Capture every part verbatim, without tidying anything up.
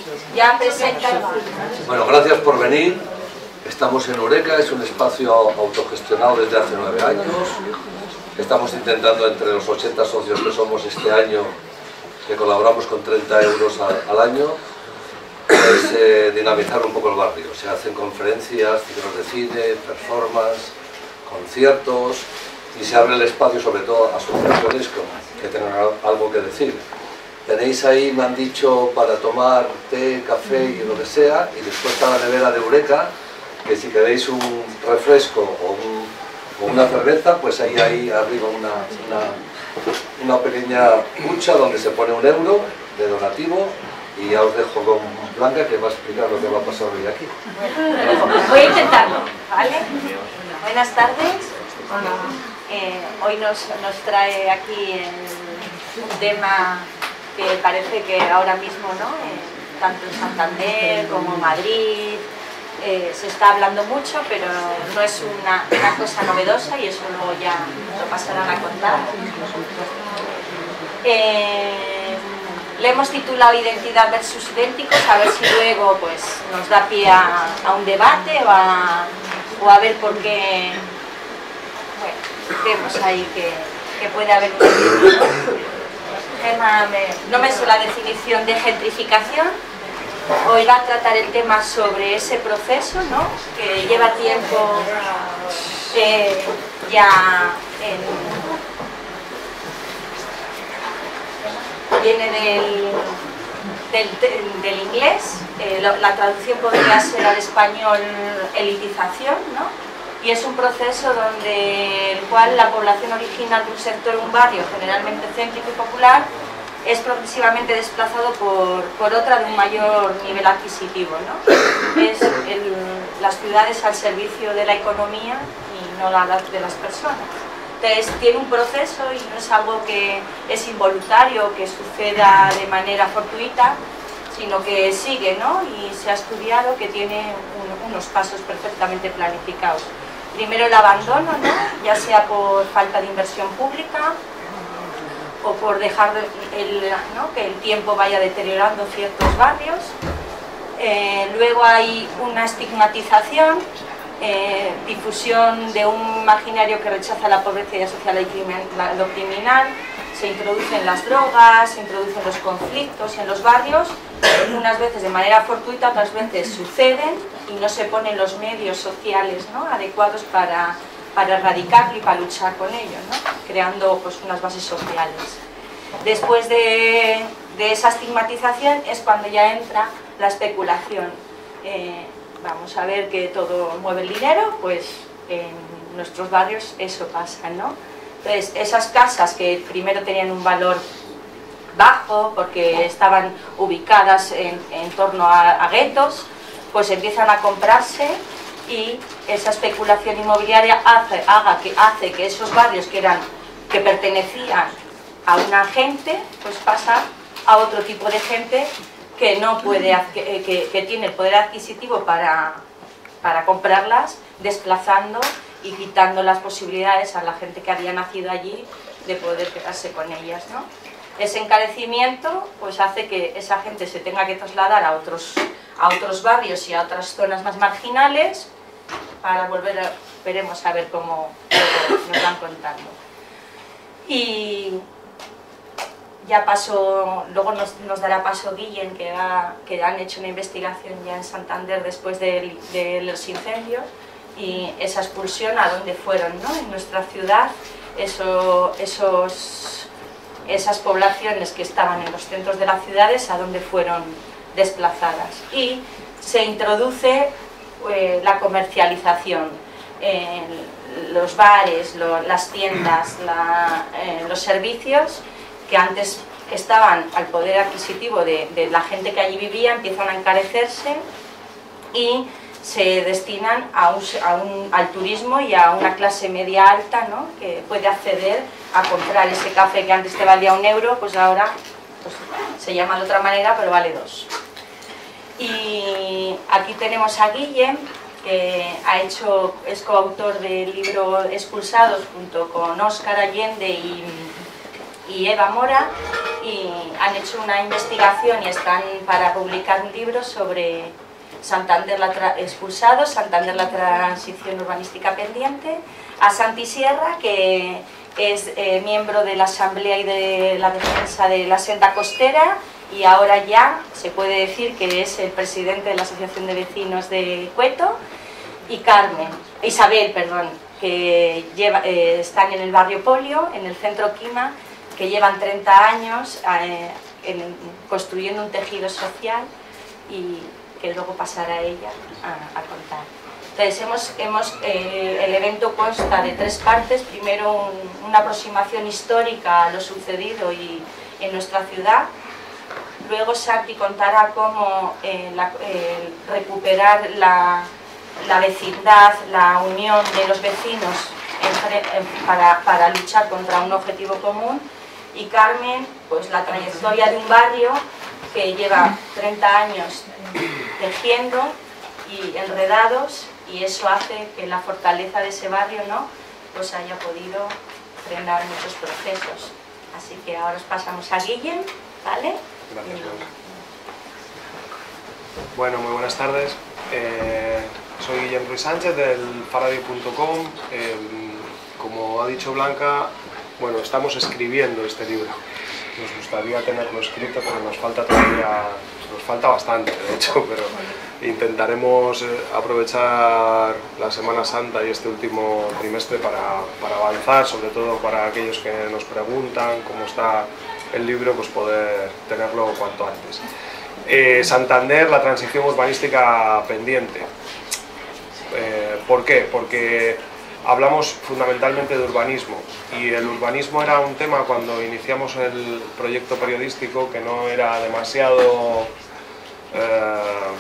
Ya presenta. Bueno, gracias por venir. Estamos en Eureka, es un espacio autogestionado desde hace nueve años. Estamos intentando, entre los ochenta socios que somos este año, que colaboramos con treinta euros al, al año, pues, eh, dinamizar un poco el barrio. Se hacen conferencias, ciclos de cine, performance, conciertos, y se abre el espacio sobre todo a asociaciones que tengan algo que decir. Tenéis ahí, me han dicho, para tomar té, café y lo que sea, y después está la nevera de Eureka, que si queréis un refresco o, un, o una cerveza, pues ahí hay arriba una, una, una pequeña hucha donde se pone un euro de donativo, y ya os dejo con Blanca, que va a explicar lo que va a pasar hoy aquí. Voy a intentarlo, ¿vale? Buenas tardes. Eh, hoy nos, nos trae aquí el, un tema que parece que ahora mismo, ¿no? Eh, tanto en Santander como en Madrid eh, se está hablando mucho, pero no es una, una cosa novedosa, y eso luego ya lo pasarán a contar. Eh, le hemos titulado Identidad versus Idénticos, a ver si luego pues, nos da pie a, a un debate o a, o a ver por qué. Bueno, vemos ahí que, que puede haber un tema. No me sé la definición de gentrificación. Hoy va a tratar el tema sobre ese proceso, ¿no? Que lleva tiempo eh, ya en, viene del, del, del inglés, eh, lo, la traducción podría ser al español elitización, ¿no? Y es un proceso donde el cual la población original de un sector, un barrio generalmente céntrico y popular, es progresivamente desplazado por, por otra de un mayor nivel adquisitivo, ¿no? Es el, las ciudades al servicio de la economía y no la de las personas. Entonces tiene un proceso y no es algo que es involuntario, que suceda de manera fortuita, sino que sigue, ¿no? Y se ha estudiado que tiene un, unos pasos perfectamente planificados. Primero el abandono, ¿no? Ya sea por falta de inversión pública o por dejar el, ¿no? que el tiempo vaya deteriorando ciertos barrios. Eh, luego hay una estigmatización, eh, difusión de un imaginario que rechaza la pobreza y asocia lo criminal. Se introducen las drogas, se introducen los conflictos en los barrios, unas veces de manera fortuita, otras veces suceden y no se ponen los medios sociales, ¿no? adecuados para, para erradicarlo y para luchar con ello, ¿no? creando pues, unas bases sociales. Después de, de esa estigmatización es cuando ya entra la especulación. Eh, vamos a ver que todo mueve el dinero, pues en nuestros barrios eso pasa, ¿no? Entonces, esas casas que primero tenían un valor bajo porque estaban ubicadas en, en torno a, a guetos, pues empiezan a comprarse y esa especulación inmobiliaria hace, haga que, hace que esos barrios que, eran, que pertenecían a una gente, pues pasa a otro tipo de gente que, no puede, que, que, que tiene el poder adquisitivo para, para comprarlas, desplazando y quitando las posibilidades a la gente que había nacido allí de poder quedarse con ellas, ¿no? Ese encarecimiento pues hace que esa gente se tenga que trasladar a otros, a otros barrios y a otras zonas más marginales para volver a, veremos a ver cómo nos van contando. Y ya pasó, luego nos, nos dará paso Guillén, que, ha, que han hecho una investigación ya en Santander después de, de los incendios, y esa expulsión a dónde fueron, ¿no? En nuestra ciudad, eso, esos, esas poblaciones que estaban en los centros de las ciudades, a dónde fueron desplazadas. Y se introduce eh, la comercialización, eh, los bares, lo, las tiendas, la, eh, los servicios que antes estaban al poder adquisitivo de, de la gente que allí vivía, empiezan a encarecerse y se destinan a un, a un, al turismo y a una clase media alta, ¿no? Que puede acceder a comprar ese café que antes te valía un euro, pues ahora pues, se llama de otra manera, pero vale dos. Y aquí tenemos a Guillén, que ha hecho, es coautor del libro Expulsados junto con Óscar Allende y, y Eva Mora, y han hecho una investigación y están para publicar un libro sobre Santander la tra expulsado, Santander la transición urbanística pendiente, a Santi Sierra, que es eh, miembro de la Asamblea y de la Defensa de la Senda Costera, y ahora ya se puede decir que es el presidente de la Asociación de Vecinos de Cueto, y Carmen, Isabel, perdón, que lleva, eh, están en el barrio Polio, en el centro Quima, que llevan treinta años eh, en, construyendo un tejido social y que luego pasará ella a, a contar. Entonces, hemos, hemos, eh, el evento consta de tres partes. Primero, un, una aproximación histórica a lo sucedido y, en nuestra ciudad. Luego, Santi contará cómo eh, la, eh, recuperar la, la vecindad, la unión de los vecinos en, en, para, para luchar contra un objetivo común. Y Carmen, pues la trayectoria de un barrio que lleva treinta años tejiendo y enredados, y eso hace que la fortaleza de ese barrio, ¿no?, pues haya podido frenar muchos procesos. Así que ahora os pasamos a Guillem, ¿vale? Gracias, Blanca. Bueno, muy buenas tardes. Eh, soy Guillem Ruiz Sánchez del faradio punto com. Eh, como ha dicho Blanca, bueno, estamos escribiendo este libro. Nos gustaría tenerlo escrito, pero nos falta todavía, nos falta bastante, de hecho, pero intentaremos aprovechar la Semana Santa y este último trimestre para, para avanzar, sobre todo para aquellos que nos preguntan cómo está el libro, pues poder tenerlo cuanto antes. Eh, Santander, la transición urbanística pendiente. Eh, ¿Por qué? Porque hablamos fundamentalmente de urbanismo, y el urbanismo era un tema cuando iniciamos el proyecto periodístico que no era demasiado eh,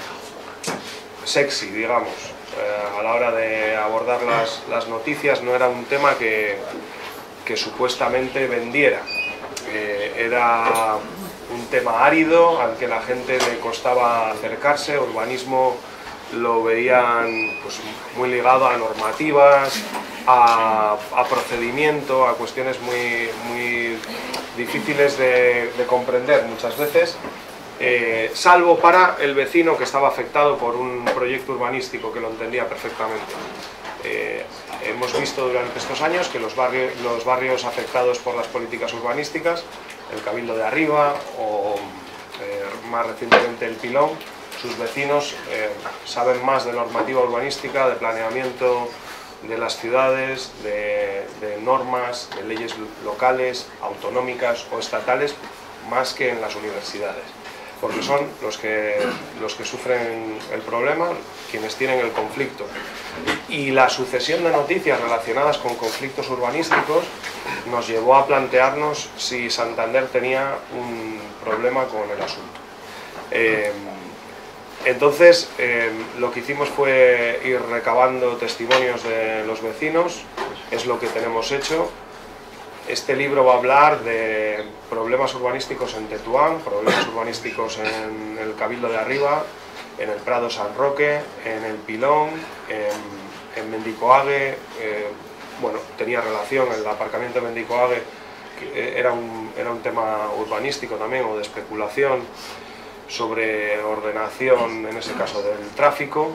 sexy, digamos, eh, a la hora de abordar las, las noticias. No era un tema que, que supuestamente vendiera, eh, era un tema árido al que la gente le costaba acercarse. Urbanismo lo veían pues, muy ligado a normativas, a, a procedimiento, a cuestiones muy, muy difíciles de, de comprender muchas veces, eh, salvo para el vecino que estaba afectado por un proyecto urbanístico que lo entendía perfectamente. Eh, hemos visto durante estos años que los barrios, los barrios afectados por las políticas urbanísticas, el Cabildo de Arriba o eh, más recientemente el Pilón, sus vecinos eh, saben más de normativa urbanística, de planeamiento de las ciudades, de, de normas, de leyes locales, autonómicas o estatales, más que en las universidades, porque son los que, los que sufren el problema, quienes tienen el conflicto. Y la sucesión de noticias relacionadas con conflictos urbanísticos nos llevó a plantearnos si Santander tenía un problema con el asunto. Eh, Entonces, eh, lo que hicimos fue ir recabando testimonios de los vecinos, es lo que tenemos hecho. Este libro va a hablar de problemas urbanísticos en Tetuán, problemas urbanísticos en el Cabildo de Arriba, en el Prado San Roque, en el Pilón, en, en Mendicoague. Eh, bueno, tenía relación el aparcamiento de Mendicoague, que era un, era un tema urbanístico también, o de especulación, sobre ordenación, en ese caso del tráfico,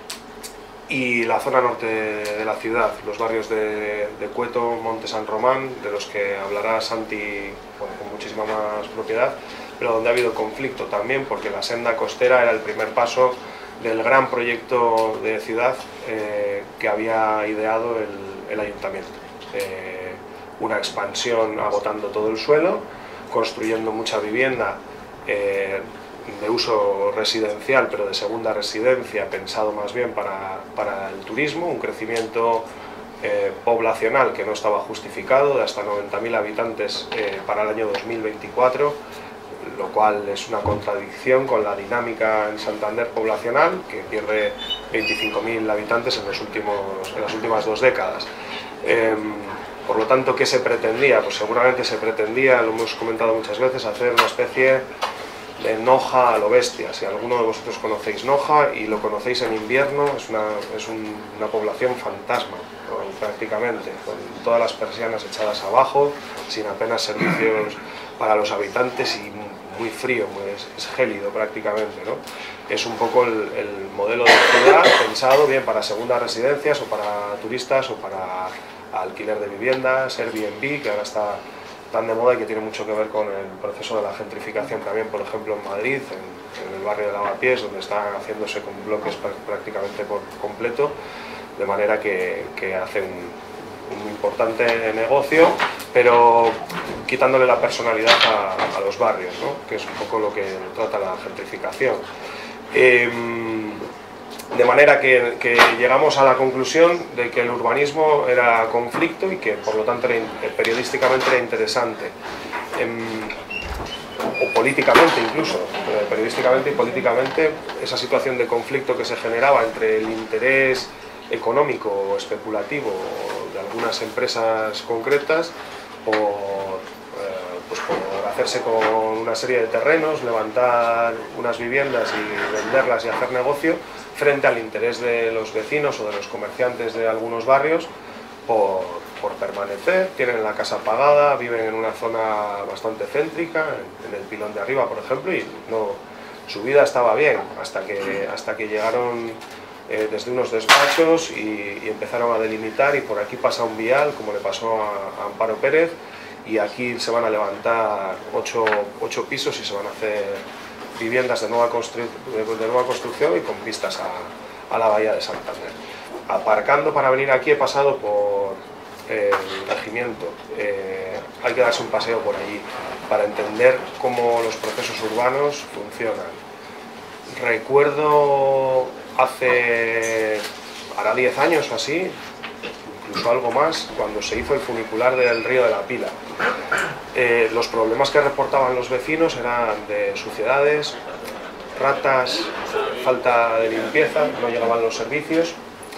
y la zona norte de la ciudad, los barrios de, de Cueto, Monte San Román, de los que hablará Santi bueno, con muchísima más propiedad, pero donde ha habido conflicto también, porque la senda costera era el primer paso del gran proyecto de ciudad eh, que había ideado el, el ayuntamiento. Eh, una expansión agotando todo el suelo, construyendo mucha vivienda, eh, de uso residencial, pero de segunda residencia, pensado más bien para, para el turismo, un crecimiento eh, poblacional que no estaba justificado, de hasta noventa mil habitantes eh, para el año dos mil veinticuatro, lo cual es una contradicción con la dinámica en Santander poblacional, que pierde veinticinco mil habitantes en, los últimos, en las últimas dos décadas. Eh, por lo tanto, ¿qué se pretendía? Pues seguramente se pretendía, lo hemos comentado muchas veces, hacer una especie de Noja a lo bestia. Si alguno de vosotros conocéis Noja y lo conocéis en invierno, es una, es un, una población fantasma, prácticamente, con todas las persianas echadas abajo, sin apenas servicios para los habitantes y muy frío, muy, es, es gélido prácticamente, ¿no? Es un poco el, el modelo de ciudad pensado bien para segundas residencias o para turistas o para alquiler de viviendas, Airbnb, que ahora está tan de moda y que tiene mucho que ver con el proceso de la gentrificación también, por ejemplo en Madrid, en, en el barrio de Lavapiés, donde están haciéndose con bloques prácticamente por completo, de manera que, que hacen un, un importante negocio, pero quitándole la personalidad a, a los barrios, ¿no? Que es un poco lo que trata la gentrificación. Eh, de manera que, que llegamos a la conclusión de que el urbanismo era conflicto y que por lo tanto era, periodísticamente era interesante, eh, o políticamente incluso, eh, periodísticamente y políticamente, esa situación de conflicto que se generaba entre el interés económico o especulativo de algunas empresas concretas por, eh, pues por hacerse con una serie de terrenos, levantar unas viviendas y venderlas y hacer negocio, frente al interés de los vecinos o de los comerciantes de algunos barrios por, por permanecer. Tienen la casa pagada, viven en una zona bastante céntrica, en, en el pilón de arriba por ejemplo, y no, su vida estaba bien hasta que, hasta que llegaron eh, desde unos despachos y, y empezaron a delimitar, y por aquí pasa un vial, como le pasó a, a Amparo Pérez, y aquí se van a levantar ocho, ocho pisos y se van a hacer viviendas de nueva, constru de nueva construcción y con vistas a, a la bahía de Santander. Aparcando para venir aquí he pasado por eh, el regimiento. Eh, hay que darse un paseo por allí para entender cómo los procesos urbanos funcionan. Recuerdo hace, hará diez años o así, incluso algo más, cuando se hizo el funicular del Río de la Pila. Eh, los problemas que reportaban los vecinos eran de suciedades, ratas, falta de limpieza, no llegaban los servicios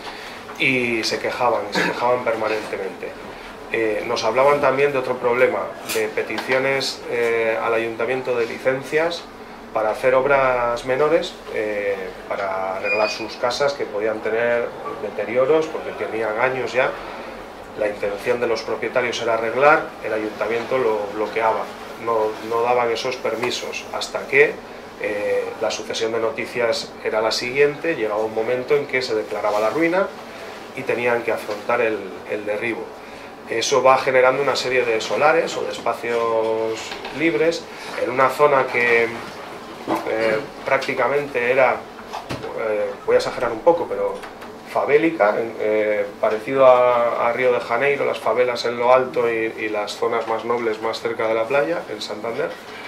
y se quejaban, y se quejaban permanentemente. Eh, nos hablaban también de otro problema, de peticiones eh, al ayuntamiento de licencias para hacer obras menores, eh, para arreglar sus casas que podían tener deterioros porque tenían años ya. La intención de los propietarios era arreglar, el ayuntamiento lo bloqueaba, no, no daban esos permisos, hasta que eh, la sucesión de noticias era la siguiente. Llegaba un momento en que se declaraba la ruina y tenían que afrontar el, el derribo. Eso va generando una serie de solares o de espacios libres en una zona que eh, prácticamente era, eh, voy a exagerar un poco, pero favélica, eh, parecido a, a Río de Janeiro, las favelas en lo alto y, y las zonas más nobles más cerca de la playa, en Santander,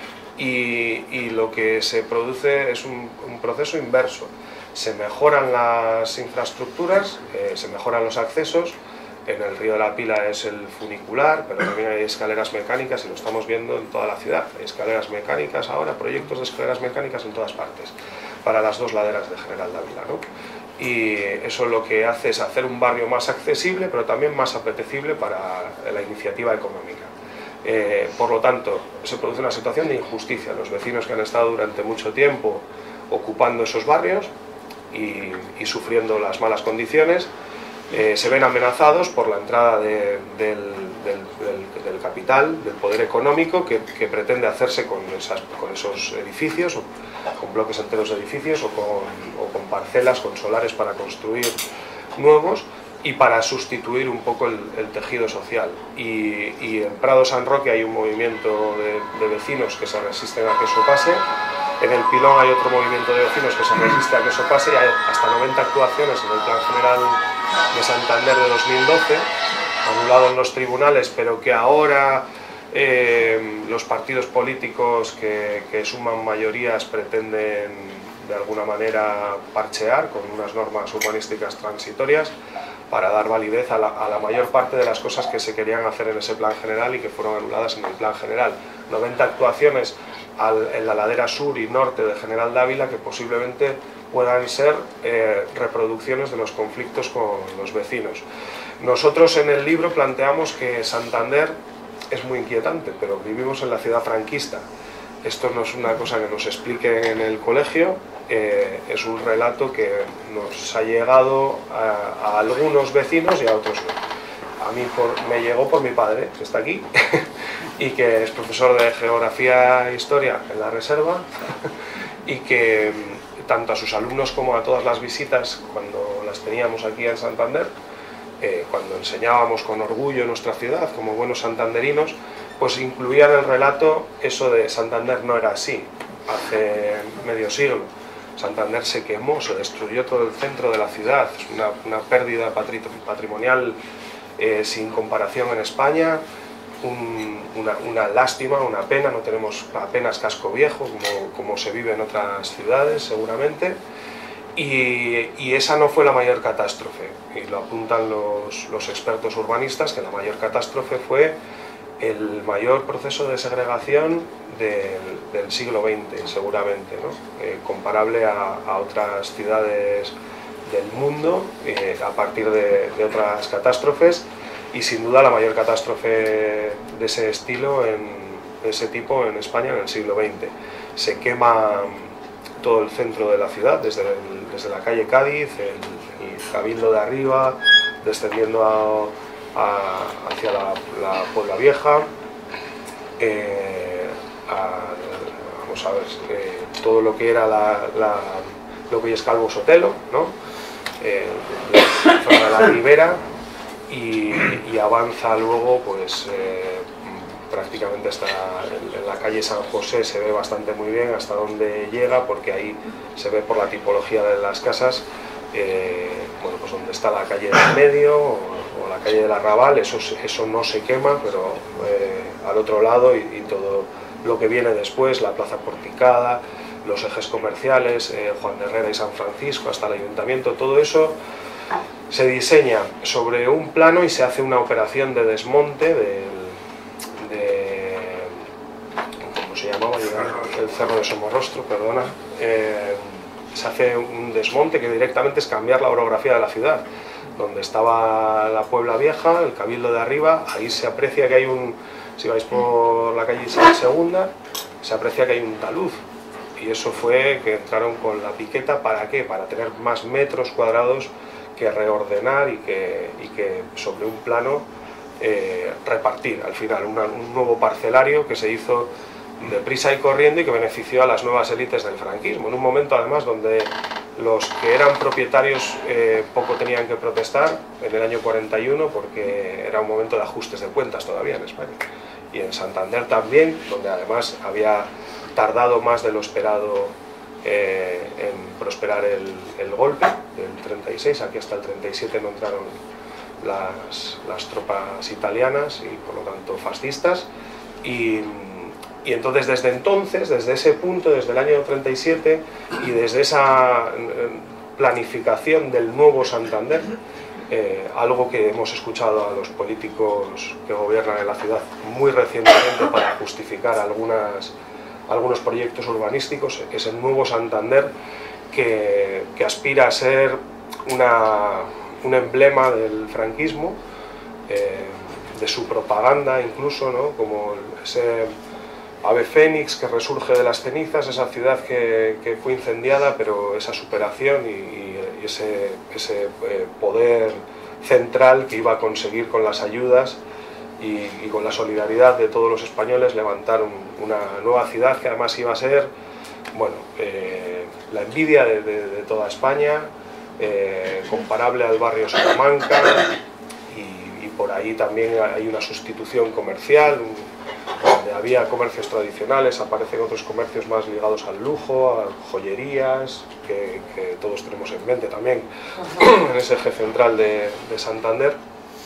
y, y lo que se produce es un, un proceso inverso. Se mejoran las infraestructuras, eh, se mejoran los accesos. En el Río de la Pila es el funicular, pero también hay escaleras mecánicas y lo estamos viendo en toda la ciudad. Hay escaleras mecánicas ahora, proyectos de escaleras mecánicas en todas partes, para las dos laderas de General Dávila, ¿no? Y eso lo que hace es hacer un barrio más accesible, pero también más apetecible para la iniciativa económica. Eh, por lo tanto, se produce una situación de injusticia. Los vecinos que han estado durante mucho tiempo ocupando esos barrios y, y sufriendo las malas condiciones, eh, se ven amenazados por la entrada de, del, del, del, del capital, del poder económico, que, que pretende hacerse con, esas, con esos edificios, o con bloques enteros de edificios, o con, o con parcelas, con solares para construir nuevos y para sustituir un poco el, el tejido social. Y, y en Prado San Roque hay un movimiento de, de vecinos que se resisten a que eso pase. En el Pilón hay otro movimiento de vecinos que se resiste a que eso pase, y hay hasta noventa actuaciones en el Plan General de Santander de dos mil doce, anulado en los tribunales, pero que ahora eh, los partidos políticos que, que suman mayorías pretenden de alguna manera parchear con unas normas urbanísticas transitorias para dar validez a la, a la mayor parte de las cosas que se querían hacer en ese Plan General y que fueron anuladas en el Plan General. noventa actuaciones al, en la ladera sur y norte de General Dávila que posiblemente puedan ser eh, reproducciones de los conflictos con los vecinos. Nosotros en el libro planteamos que Santander es muy inquietante, pero vivimos en la ciudad franquista. Esto no es una cosa que nos expliquen en el colegio, eh, es un relato que nos ha llegado a, a algunos vecinos y a otros no. A mí por, me llegó por mi padre, que está aquí, y que es profesor de Geografía e Historia en la Reserva, y que tanto a sus alumnos como a todas las visitas, cuando las teníamos aquí en Santander, eh, cuando enseñábamos con orgullo nuestra ciudad, como buenos santanderinos, pues incluían en el relato eso de Santander no era así, hace medio siglo. Santander se quemó, se destruyó todo el centro de la ciudad, es una, una pérdida patrimonial eh, sin comparación en España, un, una, una lástima, una pena, no tenemos apenas casco viejo como, como se vive en otras ciudades seguramente, y, y esa no fue la mayor catástrofe, y lo apuntan los, los expertos urbanistas, que la mayor catástrofe fue el mayor proceso de segregación del, del siglo veinte, seguramente, ¿no? Eh, comparable a, a otras ciudades del mundo, eh, a partir de, de otras catástrofes, y sin duda la mayor catástrofe de ese estilo, en, de ese tipo en España en el siglo veinte. Se quema todo el centro de la ciudad, desde, el, desde la calle Cádiz, el, el Cabildo de Arriba, descendiendo a, a, hacia la, la Puebla Vieja, eh, a, vamos a ver, eh, todo lo que era la, la, lo que es Calvo Sotelo, ¿no? eh, la zona de la Ribera, y, y avanza luego, pues eh, prácticamente hasta en, en la calle San José se ve bastante muy bien hasta dónde llega, porque ahí se ve por la tipología de las casas, eh, bueno, pues donde está la calle del medio o, o la calle del Arrabal, eso, eso no se quema, pero eh, al otro lado, y, y todo lo que viene después, la plaza porticada, los ejes comerciales, eh, Juan de Herrera y San Francisco, hasta el ayuntamiento, todo eso se diseña sobre un plano y se hace una operación de desmonte del, de, ¿cómo se llamaba? El Cerro de Somorrostro, perdona. Eh, se hace un desmonte que directamente es cambiar la orografía de la ciudad. Donde estaba la Puebla Vieja, el Cabildo de Arriba, ahí se aprecia que hay un, si vais por la calle Isabel segunda, se aprecia que hay un talud. Y eso fue que entraron con la piqueta, ¿para qué? Para tener más metros cuadrados que reordenar y que, y que sobre un plano eh, repartir al final una, un nuevo parcelario que se hizo deprisa y corriendo y que benefició a las nuevas élites del franquismo, en un momento además donde los que eran propietarios eh, poco tenían que protestar, en el año cuarenta y uno, porque era un momento de ajustes de cuentas todavía en España, y en Santander también, donde además había tardado más de lo esperado Eh, en prosperar el, el golpe del treinta y seis, aquí hasta el treinta y siete no entraron las, las tropas italianas y por lo tanto fascistas, y, y entonces desde entonces, desde ese punto, desde el año treinta y siete, y desde esa planificación del nuevo Santander, eh, algo que hemos escuchado a los políticos que gobiernan en la ciudad muy recientemente para justificar algunas algunos proyectos urbanísticos, es el nuevo Santander que, que aspira a ser una, un emblema del franquismo, eh, de su propaganda incluso, ¿no? Como ese ave fénix que resurge de las cenizas, esa ciudad que, que fue incendiada, pero esa superación y, y ese, ese eh, poder central que iba a conseguir con las ayudas Y, y con la solidaridad de todos los españoles levantar un, una nueva ciudad que además iba a ser, bueno, eh, la envidia de, de, de toda España, eh, comparable al barrio Salamanca, y, y por ahí también hay una sustitución comercial, un, donde había comercios tradicionales, aparecen otros comercios más ligados al lujo, a joyerías, que, que todos tenemos en mente también en ese eje central de, de Santander.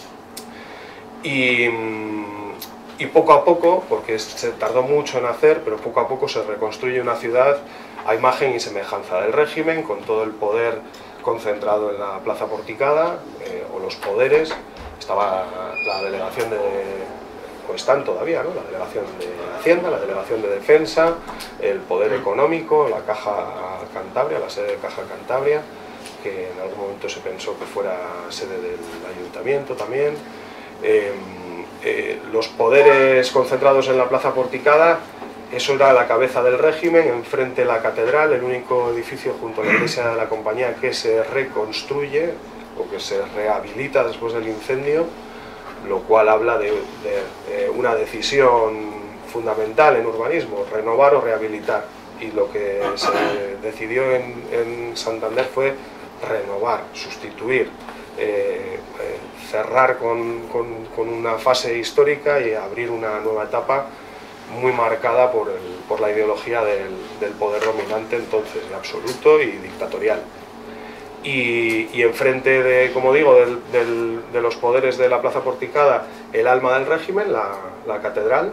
Y, y poco a poco, porque se tardó mucho en hacer, pero poco a poco se reconstruye una ciudad a imagen y semejanza del régimen, con todo el poder concentrado en la plaza porticada, eh, o los poderes. Estaba la delegación de, o están todavía, ¿no? La delegación de Hacienda, la delegación de Defensa, el poder económico, la Caja Cantabria, la sede de Caja Cantabria, que en algún momento se pensó que fuera sede del ayuntamiento también. Eh, eh, los poderes concentrados en la plaza porticada, eso era la cabeza del régimen, enfrente la catedral, el único edificio junto a la iglesia de la Compañía que se reconstruye o que se rehabilita después del incendio, lo cual habla de, de, de una decisión fundamental en urbanismo, renovar o rehabilitar, y lo que se decidió en, en Santander fue renovar, sustituir, eh, eh, cerrar con, con, con una fase histórica y abrir una nueva etapa muy marcada por, el, por la ideología del, del poder dominante entonces, absoluto y dictatorial. Y, y enfrente de, como digo, del, del, de los poderes de la Plaza Porticada, el alma del régimen, la, la catedral,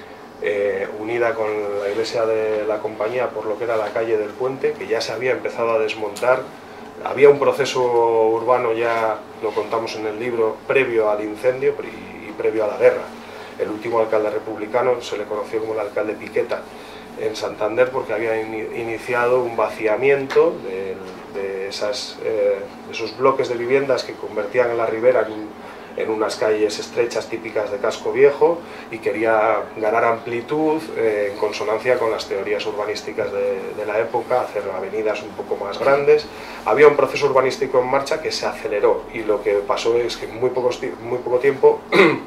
eh, unida con la iglesia de la Compañía por lo que era la calle del Puente, que ya se había empezado a desmontar. Había un proceso urbano, ya lo contamos en el libro, previo al incendio y, y previo a la guerra. El último alcalde republicano se le conoció como el alcalde Piqueta en Santander porque había in, iniciado un vaciamiento de, de, esas, eh, de esos bloques de viviendas que convertían en la Ribera en, en unas calles estrechas típicas de casco viejo, y quería ganar amplitud eh, en consonancia con las teorías urbanísticas de, de la época, hacer avenidas un poco más grandes. Había un proceso urbanístico en marcha que se aceleró, y lo que pasó es que en muy, pocos, muy poco tiempo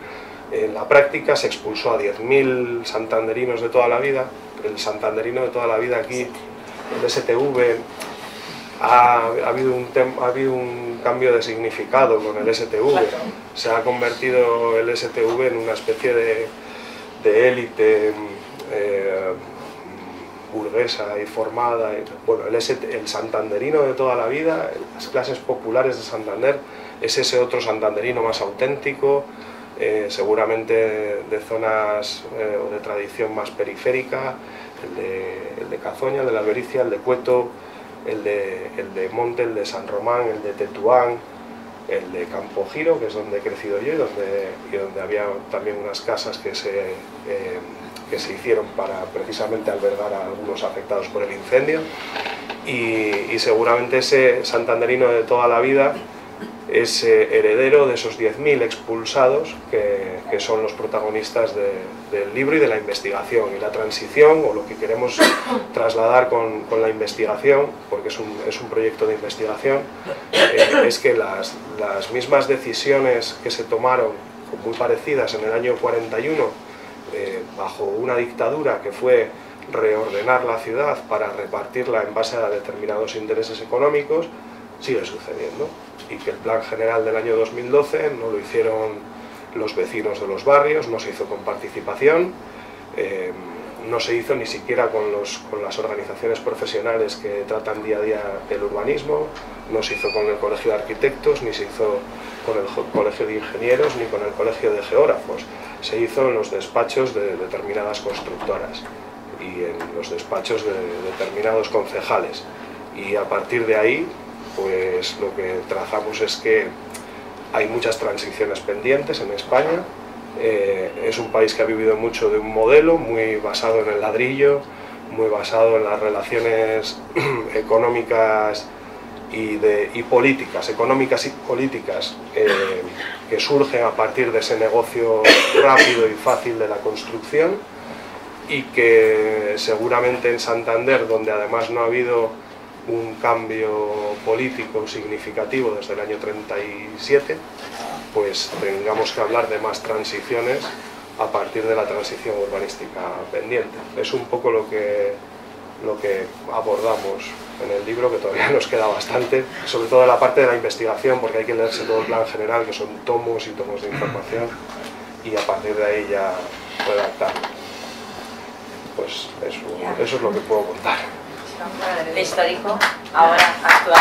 en la práctica se expulsó a diez mil santanderinos de toda la vida. El santanderino de toda la vida aquí, el S T V, ha, ha, habido un tem, ha habido un cambio de significado con el S T V. Se ha convertido el S T V en una especie de, de élite eh, burguesa y formada. Bueno, el, S T, el santanderino de toda la vida, las clases populares de Santander, es ese otro santanderino más auténtico, Eh, seguramente de zonas eh, o de tradición más periférica, el de, el de Cazoña, el de la Albericia, el de Cueto, el de, el de Monte, el de San Román, el de Tetuán, el de Campo Giro, que es donde he crecido yo y donde, y donde había también unas casas que se, eh, que se hicieron para precisamente albergar a algunos afectados por el incendio, y, y seguramente ese santanderino de toda la vida es eh, heredero de esos diez mil expulsados que, que son los protagonistas de, del libro y de la investigación. Y la transición, o lo que queremos trasladar con, con la investigación, porque es un, es un proyecto de investigación, eh, es que las, las mismas decisiones que se tomaron, muy parecidas en el año cuarenta y uno, eh, bajo una dictadura que fue reordenar la ciudad para repartirla en base a determinados intereses económicos, sigue sucediendo, y que el plan general del año dos mil doce no lo hicieron los vecinos de los barrios, no se hizo con participación, eh, no se hizo ni siquiera con, los, con las organizaciones profesionales que tratan día a día el urbanismo, no se hizo con el Colegio de Arquitectos, ni se hizo con el Colegio de Ingenieros, ni con el Colegio de Geógrafos, se hizo en los despachos de determinadas constructoras y en los despachos de determinados concejales, y a partir de ahí pues lo que trazamos es que hay muchas transiciones pendientes en España. Eh, es un país que ha vivido mucho de un modelo muy basado en el ladrillo, muy basado en las relaciones económicas y, de, y políticas, económicas y políticas eh, que surgen a partir de ese negocio rápido y fácil de la construcción, y que seguramente en Santander, donde además no ha habido un cambio político significativo desde el año treinta y siete, pues tengamos que hablar de más transiciones a partir de la transición urbanística pendiente. Es un poco lo que, lo que abordamos en el libro, que todavía nos queda bastante, sobre todo en la parte de la investigación, porque hay que leerse todo el plan general, que son tomos y tomos de información, y a partir de ahí ya redactar. Pues eso, eso es lo que puedo contar. De histórico, ahora actual.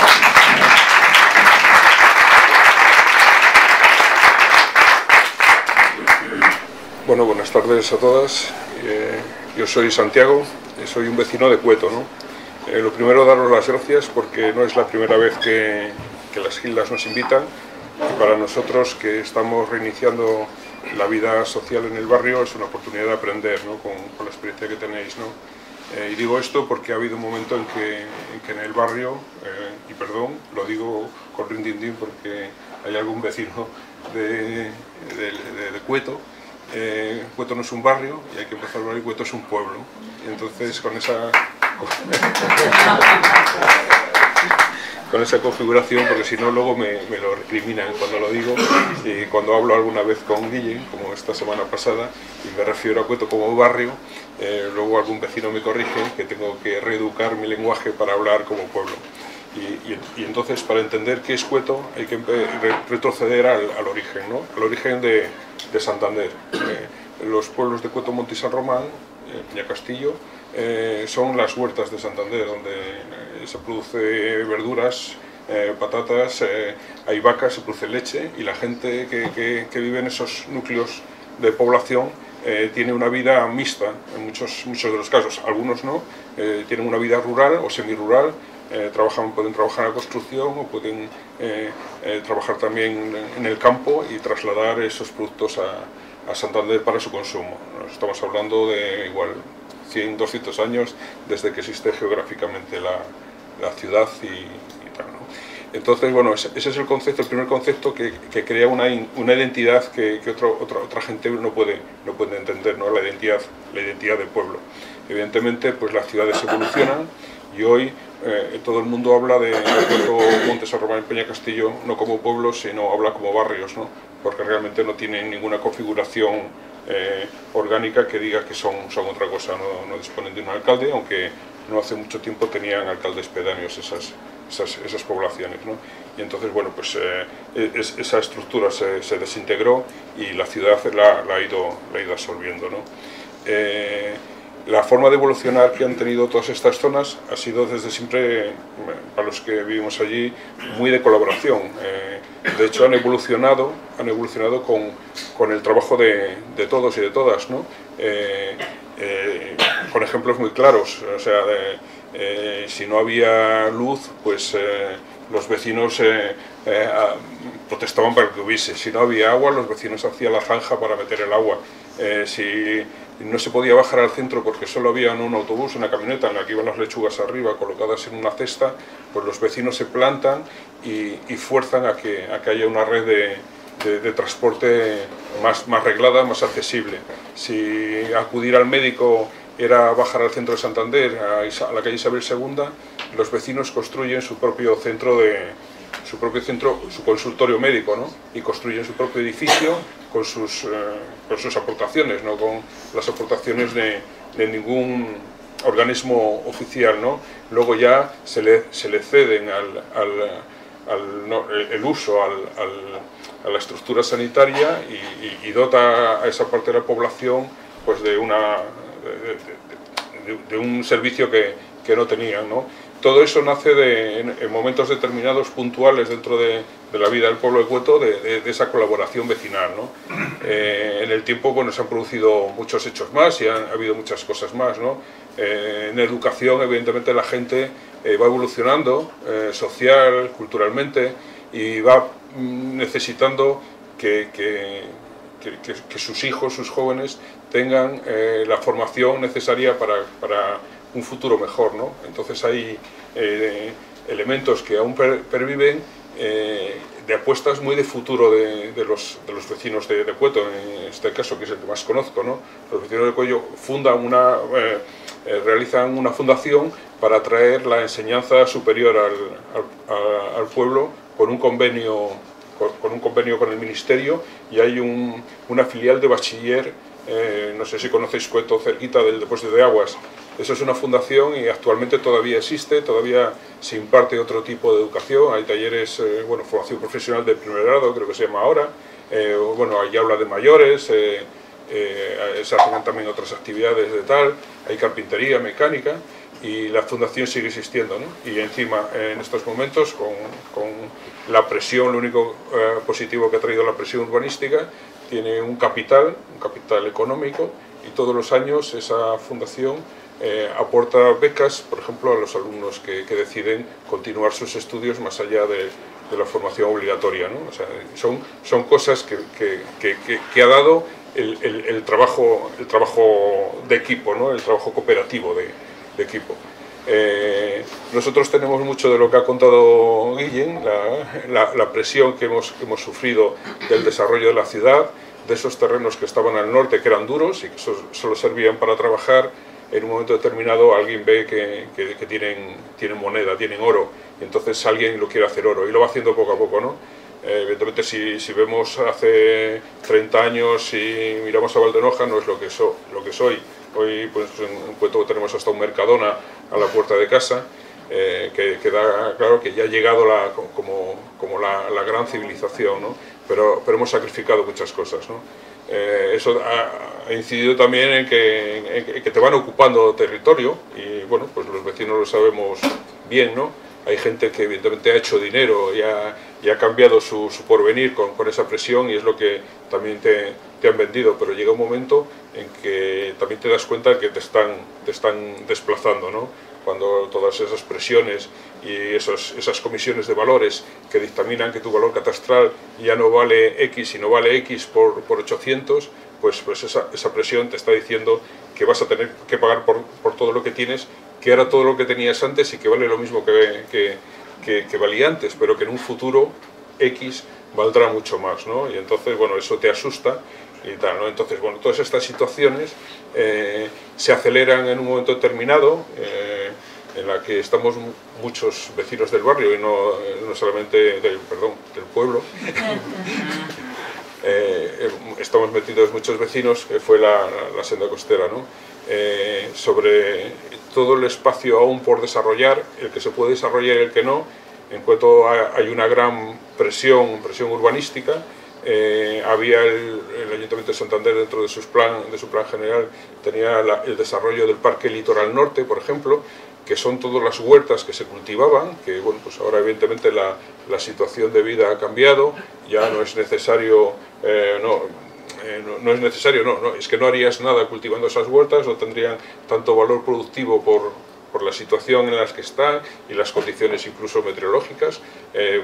Bueno, buenas tardes a todas. Eh, yo soy Santiago, soy un vecino de Cueto, ¿no? Eh, lo primero, daros las gracias porque no es la primera vez que, que las Gildas nos invitan, y para nosotros que estamos reiniciando la vida social en el barrio es una oportunidad de aprender, ¿no? con, con la experiencia que tenéis, ¿no? Eh, y digo esto porque ha habido un momento en que en, que en el barrio, eh, y perdón, lo digo con rindindín porque hay algún vecino de, de, de, de Cueto, eh, Cueto no es un barrio y hay que empezar a hablar, Cueto es un pueblo. Y entonces con esa... con esa configuración, porque si no luego me, me lo recriminan cuando lo digo, y cuando hablo alguna vez con Guillén, como esta semana pasada, y me refiero a Cueto como barrio, eh, luego algún vecino me corrige que tengo que reeducar mi lenguaje para hablar como pueblo. Y, y, y entonces, para entender qué es Cueto, hay que re retroceder al, al origen, ¿no? Al origen de, de Santander. Eh, los pueblos de Cueto, Monte y San Román, eh, Peñacastillo, eh, son las huertas de Santander, donde eh, se produce verduras, eh, patatas, eh, hay vacas, se produce leche, y la gente que, que, que vive en esos núcleos de población eh, tiene una vida mixta, en muchos, muchos de los casos. Algunos no, eh, tienen una vida rural o semirural. Eh, trabajan, pueden trabajar en la construcción o pueden eh, eh, trabajar también en el campo y trasladar esos productos a, a Santander para su consumo. Estamos hablando de igual cien, doscientos años desde que existe geográficamente la, la ciudad y, y tal, ¿no? Entonces, bueno, ese, ese es el concepto, el primer concepto que, que crea una, una identidad que, que otro, otra, otra gente no puede, no puede entender, ¿no? La identidad, la identidad del pueblo. Evidentemente, pues las ciudades evolucionan y hoy eh, todo el mundo habla de Cueto, Monte, San Román y Peñacastillo no como pueblos, sino habla como barrios, ¿no? Porque realmente no tienen ninguna configuración eh, orgánica que diga que son, son otra cosa. No, no disponen de un alcalde, aunque no hace mucho tiempo tenían alcaldes pedáneos esas, esas, esas poblaciones, ¿no? Y entonces, bueno, pues eh, es, esa estructura se, se desintegró y la ciudad la, la, ha, ido, la ha ido absorbiendo, ¿no? Eh, La forma de evolucionar que han tenido todas estas zonas ha sido desde siempre, para los que vivimos allí, muy de colaboración. Eh, de hecho, han evolucionado, han evolucionado con, con el trabajo de, de todos y de todas, ¿no? Eh, eh, con ejemplos muy claros. O sea, de, eh, si no había luz, pues eh, los vecinos eh, eh, protestaban para que hubiese. Si no había agua, los vecinos hacían la zanja para meter el agua. Eh, si no se podía bajar al centro porque solo había un autobús, una camioneta en la que iban las lechugas arriba colocadas en una cesta, pues los vecinos se plantan y, y fuerzan a que, a que haya una red de, de, de transporte más, más reglada, más accesible. Si acudir al médico era bajar al centro de Santander, a, Isa, a la calle Isabel segunda, los vecinos construyen su propio centro de su propio centro, su consultorio médico, ¿no? Y construyen su propio edificio con sus, eh, con sus aportaciones, no con las aportaciones de, de ningún organismo oficial, ¿no? Luego ya se le, se le ceden al, al, al, no, el uso al, al, a la estructura sanitaria y, y, y dota a esa parte de la población pues de, una, de, de, de, de un servicio que, que no tenían, ¿no? Todo eso nace de, en, en momentos determinados, puntuales dentro de, de la vida del pueblo de Cueto, de, de, de esa colaboración vecinal, ¿no? Eh, en el tiempo, bueno, se han producido muchos hechos más y han ha habido muchas cosas más, ¿no? Eh, en educación, evidentemente, la gente eh, va evolucionando, eh, social, culturalmente, y va mm, necesitando que, que, que, que, que sus hijos, sus jóvenes, tengan eh, la formación necesaria para... para un futuro mejor, ¿no? Entonces hay eh, elementos que aún per, perviven eh, de apuestas muy de futuro de, de, los, de los vecinos de, de Cueto, en este caso, que es el que más conozco, ¿no? Los vecinos de Cuello fundan una, eh, eh, realizan una fundación para traer la enseñanza superior al, al, al pueblo con un convenio con, con un convenio con el ministerio, y hay un, una filial de bachiller, eh, no sé si conocéis Cueto, cerquita del depósito de aguas. Eso es una fundación y actualmente todavía existe, todavía se imparte otro tipo de educación, hay talleres, eh, bueno, formación profesional de primer grado, creo que se llama ahora, eh, bueno, hay aula de mayores, eh, eh, se hacen también otras actividades de tal, hay carpintería, mecánica, y la fundación sigue existiendo, ¿no? Y encima, en estos momentos, con, con la presión, lo único eh, positivo que ha traído la presión urbanística, tiene un capital, un capital económico, y todos los años esa fundación Eh, aporta becas, por ejemplo, a los alumnos que, que deciden continuar sus estudios más allá de, de la formación obligatoria, ¿no? O sea, son, son cosas que, que, que, que ha dado el, el, el, trabajo, el trabajo de equipo, ¿no? El trabajo cooperativo de, de equipo. Eh, nosotros tenemos mucho de lo que ha contado Guillén, la, la, la presión que hemos, que hemos sufrido del desarrollo de la ciudad, de esos terrenos que estaban al norte, que eran duros y que solo servían para trabajar. en un momento determinado alguien ve que, que, que tienen, tienen moneda, tienen oro, y entonces alguien lo quiere hacer oro, y lo va haciendo poco a poco, ¿no? Eh, evidentemente si, si vemos hace treinta años y miramos a Valdenoja, no es lo que, so, lo que soy. Hoy pues, en, en Cueto tenemos hasta un Mercadona a la puerta de casa, eh, que, que da claro que ya ha llegado la, como, como la, la gran civilización, ¿no? Pero, pero hemos sacrificado muchas cosas, ¿no? Eh, eso ha, ha incidido también en que, en que te van ocupando territorio, y bueno, pues los vecinos lo sabemos bien, ¿no? Hay gente que evidentemente ha hecho dinero y ha, y ha cambiado su, su porvenir con, con esa presión, y es lo que también te, te han vendido, pero llega un momento en que también te das cuenta que te están, te están desplazando, ¿no? Cuando todas esas presiones y esos, esas comisiones de valores que dictaminan que tu valor catastral ya no vale X y no vale X por, por ochocientos, pues, pues esa, esa presión te está diciendo que vas a tener que pagar por, por todo lo que tienes, que era todo lo que tenías antes y que vale lo mismo que, que, que, que valía antes, pero que en un futuro X valdrá mucho más, ¿no? Y entonces, bueno, eso te asusta y tal, ¿no? Entonces, bueno, todas estas situaciones eh, se aceleran en un momento determinado, eh, en la que estamos muchos vecinos del barrio y no, no solamente del, perdón, del pueblo. eh, estamos metidos muchos vecinos, que fue la, la senda costera, ¿no? Eh, sobre todo el espacio aún por desarrollar, el que se puede desarrollar y el que no. En Cueto hay una gran presión, presión urbanística. Eh, había el, el Ayuntamiento de Santander, dentro de, sus plan, de su plan general, tenía la, el desarrollo del Parque Litoral Norte, por ejemplo, que son todas las huertas que se cultivaban, que bueno, pues ahora evidentemente la, la situación de vida ha cambiado, ya no es necesario, eh, no, eh, no, no es necesario, no, no, es que no harías nada cultivando esas huertas, no tendrían tanto valor productivo por, por la situación en las que están y las condiciones incluso meteorológicas. Eh,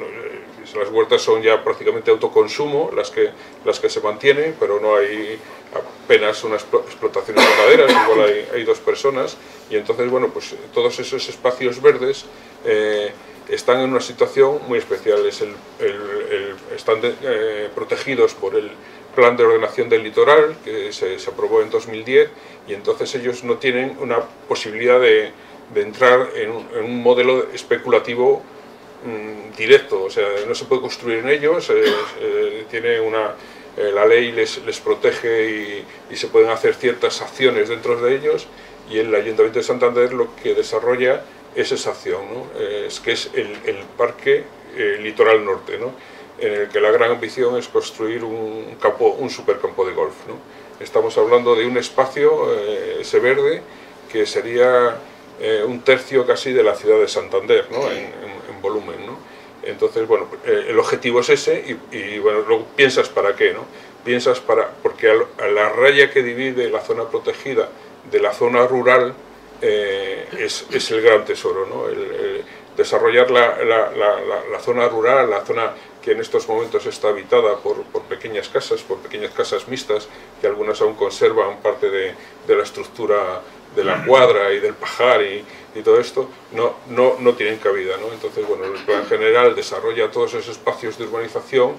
las huertas son ya prácticamente autoconsumo, las que, las que se mantienen, pero no hay apenas unas explotaciones ganaderas, igual hay, hay dos personas, y entonces, bueno, pues todos esos espacios verdes eh, están en una situación muy especial. Es el, el, el, están de, eh, protegidos por el Plan de Ordenación del Litoral, que se, se aprobó en dos mil diez, y entonces ellos no tienen una posibilidad de, de entrar en un, en un modelo especulativo mmm, directo, o sea, no se puede construir en ellos, eh, eh, tiene una... la ley les, les protege y, y se pueden hacer ciertas acciones dentro de ellos, y el Ayuntamiento de Santander lo que desarrolla es esa acción, ¿no? Es que es el, el Parque eh, Litoral Norte, ¿no? En el que la gran ambición es construir un, campo, un supercampo de golf, ¿no? Estamos hablando de un espacio, eh, ese verde, que sería eh, un tercio casi de la ciudad de Santander, ¿no? en, en, en volumen, ¿no? Entonces, bueno, el objetivo es ese y, y bueno, luego piensas para qué, ¿no? Piensas para, porque a la raya que divide la zona protegida de la zona rural eh, es, es el gran tesoro, ¿no? El, el desarrollar la, la, la, la, la zona rural, la zona que en estos momentos está habitada por, por pequeñas casas, por pequeñas casas mixtas, que algunas aún conservan parte de, de la estructura de la cuadra y del pajar y, y todo esto, no, no, no tienen cabida, ¿no? Entonces, bueno, el plan general desarrolla todos esos espacios de urbanización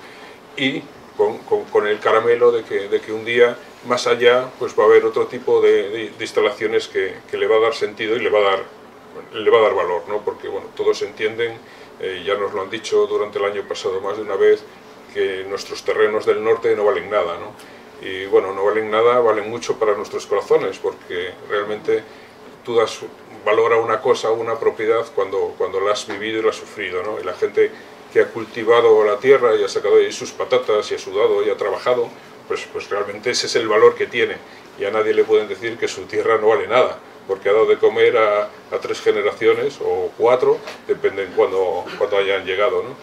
y con, con, con el caramelo de que, de que un día más allá pues va a haber otro tipo de, de, de instalaciones que, que le va a dar sentido y le va a dar, le va a dar valor, ¿no? Porque, bueno, todos entienden, eh, ya nos lo han dicho durante el año pasado más de una vez, que nuestros terrenos del norte no valen nada, ¿no? Y bueno, no valen nada, valen mucho para nuestros corazones, porque realmente tú das valor a una cosa, a una propiedad, cuando, cuando la has vivido y la has sufrido, ¿no? Y la gente que ha cultivado la tierra y ha sacado ahí sus patatas y ha sudado y ha trabajado, pues, pues realmente ese es el valor que tiene. Y a nadie le pueden decir que su tierra no vale nada, porque ha dado de comer a, a tres generaciones o cuatro, depende de cuándo, cuándo hayan llegado, ¿no?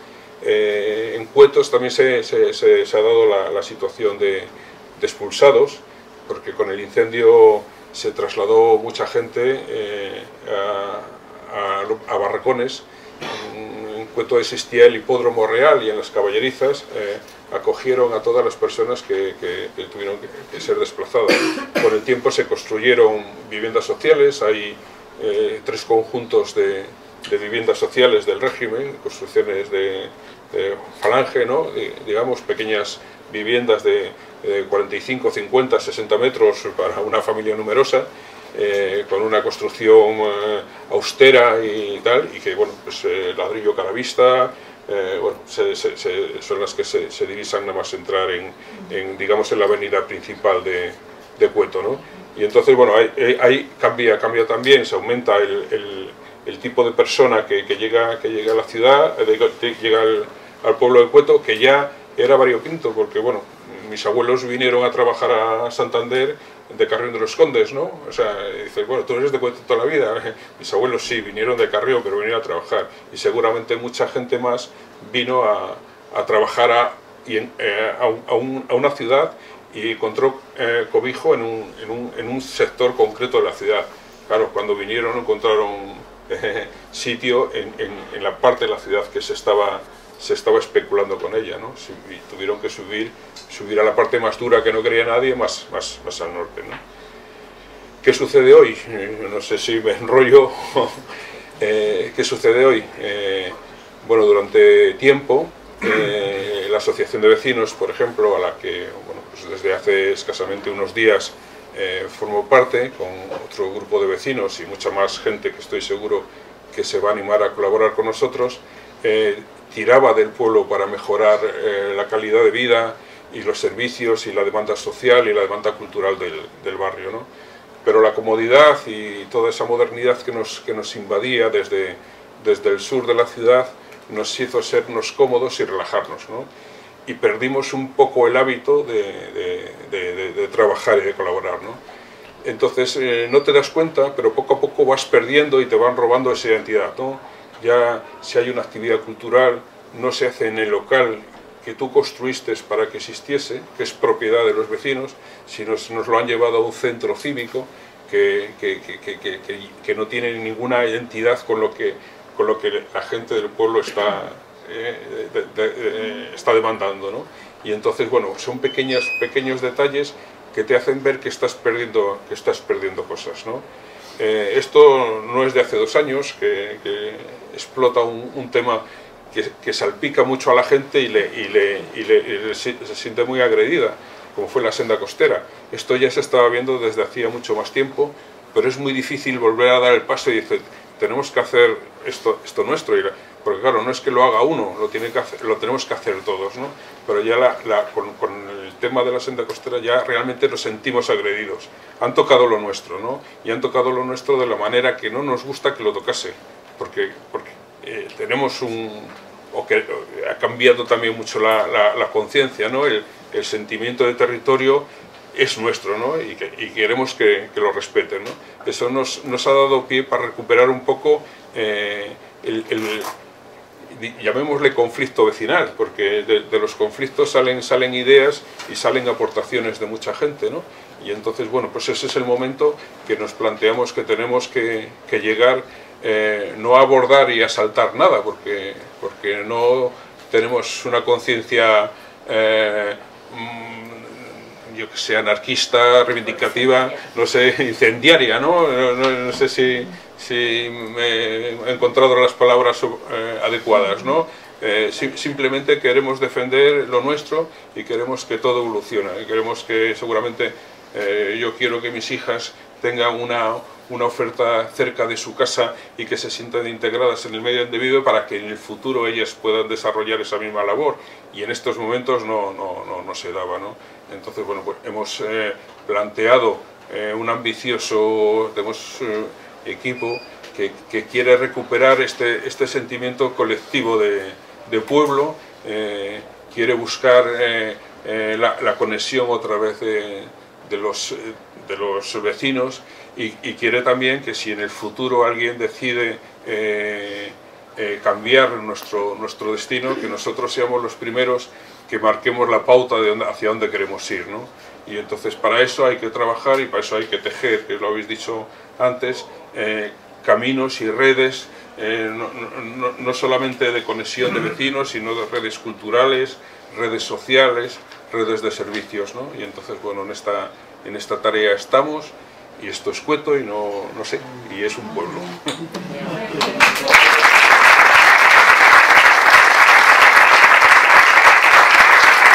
Eh, en Cuetos también se, se, se, se ha dado la, la situación de, de expulsados, porque con el incendio se trasladó mucha gente eh, a, a, a barracones. En Cueto existía el hipódromo real y en las caballerizas eh, acogieron a todas las personas que, que, que tuvieron que, que ser desplazadas. Con el tiempo se construyeron viviendas sociales, hay eh, tres conjuntos de, de viviendas sociales del régimen, construcciones de, de falange, ¿no? De, digamos, pequeñas viviendas de, de cuarenta y cinco, cincuenta, sesenta metros para una familia numerosa, eh, con una construcción eh, austera y tal, y que, bueno, pues eh, ladrillo caravista, eh, bueno, se, se, se, son las que se, se divisan nada más entrar en, en, digamos, en la avenida principal de, de Cueto, ¿no? Y entonces, bueno, ahí, ahí cambia, cambia también, se aumenta el, el, el tipo de persona que, que, llega, que llega a la ciudad, llega al, al pueblo de Cueto, que ya era variopinto, porque, bueno, mis abuelos vinieron a trabajar a Santander de Carrión de los Condes, ¿no? O sea, dices, bueno, tú eres de Cueto toda la vida. Mis abuelos sí, vinieron de Carrión, pero vinieron a trabajar. Y seguramente mucha gente más vino a, a trabajar a, y en, eh, a, un, a, un, a una ciudad y encontró eh, cobijo en un, en, un, en un sector concreto de la ciudad. Claro, cuando vinieron encontraron eh, sitio en, en, en la parte de la ciudad que se estaba, se estaba especulando con ella, ¿no? Y tuvieron que subir, subir a la parte más dura que no quería nadie, más, más, más al norte, ¿no? ¿Qué sucede hoy? Eh, no sé si me enrollo. eh, ¿Qué sucede hoy? Eh, bueno, durante tiempo, eh, la Asociación de Vecinos, por ejemplo, a la que, bueno, pues desde hace escasamente unos días eh, formo parte, con otro grupo de vecinos y mucha más gente que estoy seguro que se va a animar a colaborar con nosotros, eh, tiraba del pueblo para mejorar eh, la calidad de vida y los servicios y la demanda social y la demanda cultural del, del barrio, ¿no? Pero la comodidad y toda esa modernidad que nos, que nos invadía desde, desde el sur de la ciudad nos hizo sernos cómodos y relajarnos, ¿no? Y perdimos un poco el hábito de, de, de, de, de trabajar y de colaborar, ¿no? Entonces eh, no te das cuenta, pero poco a poco vas perdiendo y te van robando esa identidad, ¿no? Ya si hay una actividad cultural, no se hace en el local que tú construiste para que existiese, que es propiedad de los vecinos, sino nos lo han llevado a un centro cívico que, que, que, que, que, que no tiene ninguna identidad con lo que, con lo que la gente del pueblo está, eh, de, de, de, está demandando, ¿no? Y entonces, bueno, son pequeños, pequeños detalles que te hacen ver que estás perdiendo, que estás perdiendo cosas, ¿no? Eh, esto no es de hace dos años, que, que explota un, un tema que, que salpica mucho a la gente y, le, y, le, y, le, y le, se siente muy agredida, como fue la senda costera. Esto ya se estaba viendo desde hacía mucho más tiempo, pero es muy difícil volver a dar el paso y decir, tenemos que hacer esto, esto nuestro, y la, porque claro, no es que lo haga uno, lo, tiene que hacer, lo tenemos que hacer todos, ¿no? Pero ya la, la, con, con el tema de la senda costera ya realmente nos sentimos agredidos. Han tocado lo nuestro, ¿no? Y han tocado lo nuestro de la manera que no nos gusta que lo tocase, porque, porque eh, tenemos un... o que ha cambiado también mucho la, la, la conciencia, ¿no? El, el sentimiento de territorio es nuestro, ¿no? Y, que, y queremos que, que lo respeten, ¿no? Eso nos, nos ha dado pie para recuperar un poco eh, el, el llamémosle conflicto vecinal, porque de, de los conflictos salen, salen ideas y salen aportaciones de mucha gente, ¿no? Y entonces, bueno, pues ese es el momento que nos planteamos que tenemos que, que llegar, eh, no a abordar y a saltar nada, porque, porque no tenemos una conciencia, eh, yo que sé, anarquista, reivindicativa, no sé, incendiaria, ¿no? No, no, no sé si... si me he encontrado las palabras eh, adecuadas, ¿no? Eh, si, simplemente queremos defender lo nuestro y queremos que todo evolucione. Y queremos que seguramente eh, yo quiero que mis hijas tengan una, una oferta cerca de su casa y que se sientan integradas en el medio donde vive para que en el futuro ellas puedan desarrollar esa misma labor. Y en estos momentos no, no, no, no se daba, ¿no? Entonces, bueno, pues hemos eh, planteado eh, un ambicioso... Hemos, eh, equipo que, que quiere recuperar este, este sentimiento colectivo de, de pueblo, eh, quiere buscar eh, eh, la, la conexión otra vez de, de, los, de los vecinos y, y quiere también que si en el futuro alguien decide eh, eh, cambiar nuestro, nuestro destino, que nosotros seamos los primeros que marquemos la pauta de dónde, hacia dónde queremos ir, ¿no? Y entonces para eso hay que trabajar y para eso hay que tejer, que lo habéis dicho antes, eh, caminos y redes, eh, no, no, no solamente de conexión de vecinos, sino de redes culturales, redes sociales, redes de servicios, ¿no? Y entonces, bueno, en esta, en esta tarea estamos, y esto es Cueto y no, no sé, y es un pueblo.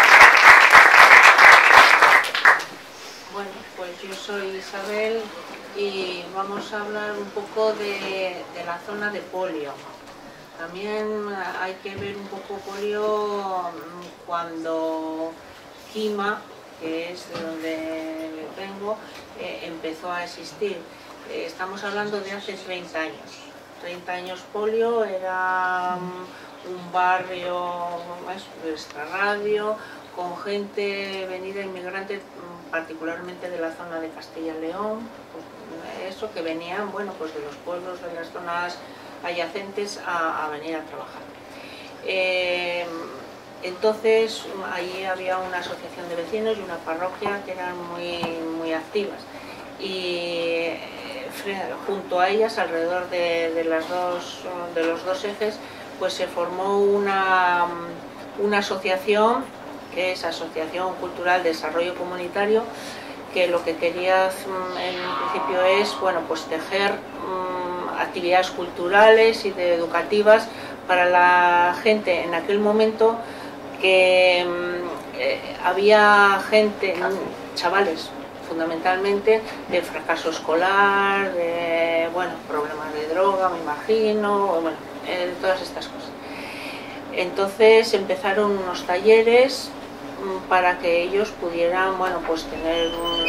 Bueno, pues yo soy Isabel, y vamos a hablar un poco de, de la zona de polio. También hay que ver un poco polio cuando Quima, que es de donde vengo, eh, empezó a existir. Eh, estamos hablando de hace treinta años. treinta años polio era um, un barrio, es, extrarradio, con gente venida inmigrante, particularmente de la zona de Castilla y León, pues, eso que venían, bueno, pues de los pueblos, de las zonas adyacentes a, a venir a trabajar. Eh, entonces allí había una asociación de vecinos y una parroquia que eran muy, muy activas, y junto a ellas, alrededor de, de, las dos, de los dos ejes, pues se formó una, una asociación, que es Asociación Cultural de Desarrollo Comunitario, que lo que quería en principio es, bueno, pues tejer um, actividades culturales y de educativas para la gente en aquel momento, que um, eh, había gente, chavales fundamentalmente, de fracaso escolar, de, bueno, problemas de droga, me imagino, bueno, eh, de todas estas cosas. Entonces empezaron unos talleres para que ellos pudieran, bueno, pues tener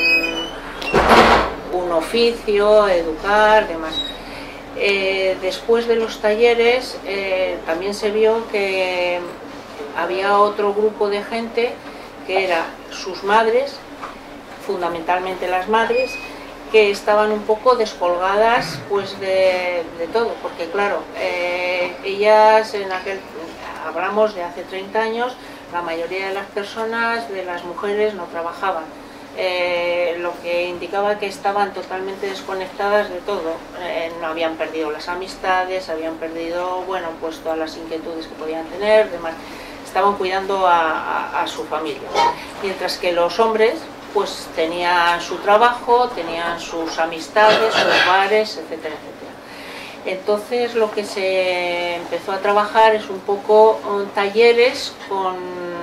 un, un oficio, educar, demás. Eh, después de los talleres eh, también se vio que había otro grupo de gente que era sus madres, fundamentalmente las madres, que estaban un poco descolgadas pues de, de todo, porque claro, eh, ellas en aquel, hablamos de hace treinta años, la mayoría de las personas, de las mujeres, no trabajaban, eh, lo que indicaba que estaban totalmente desconectadas de todo. Eh, no habían perdido las amistades, habían perdido, bueno, pues todas las inquietudes que podían tener, demás. Estaban cuidando a, a, a su familia, mientras que los hombres pues tenían su trabajo, tenían sus amistades, sus bares, etcétera, etcétera. Entonces lo que se empezó a trabajar es un poco um, talleres con,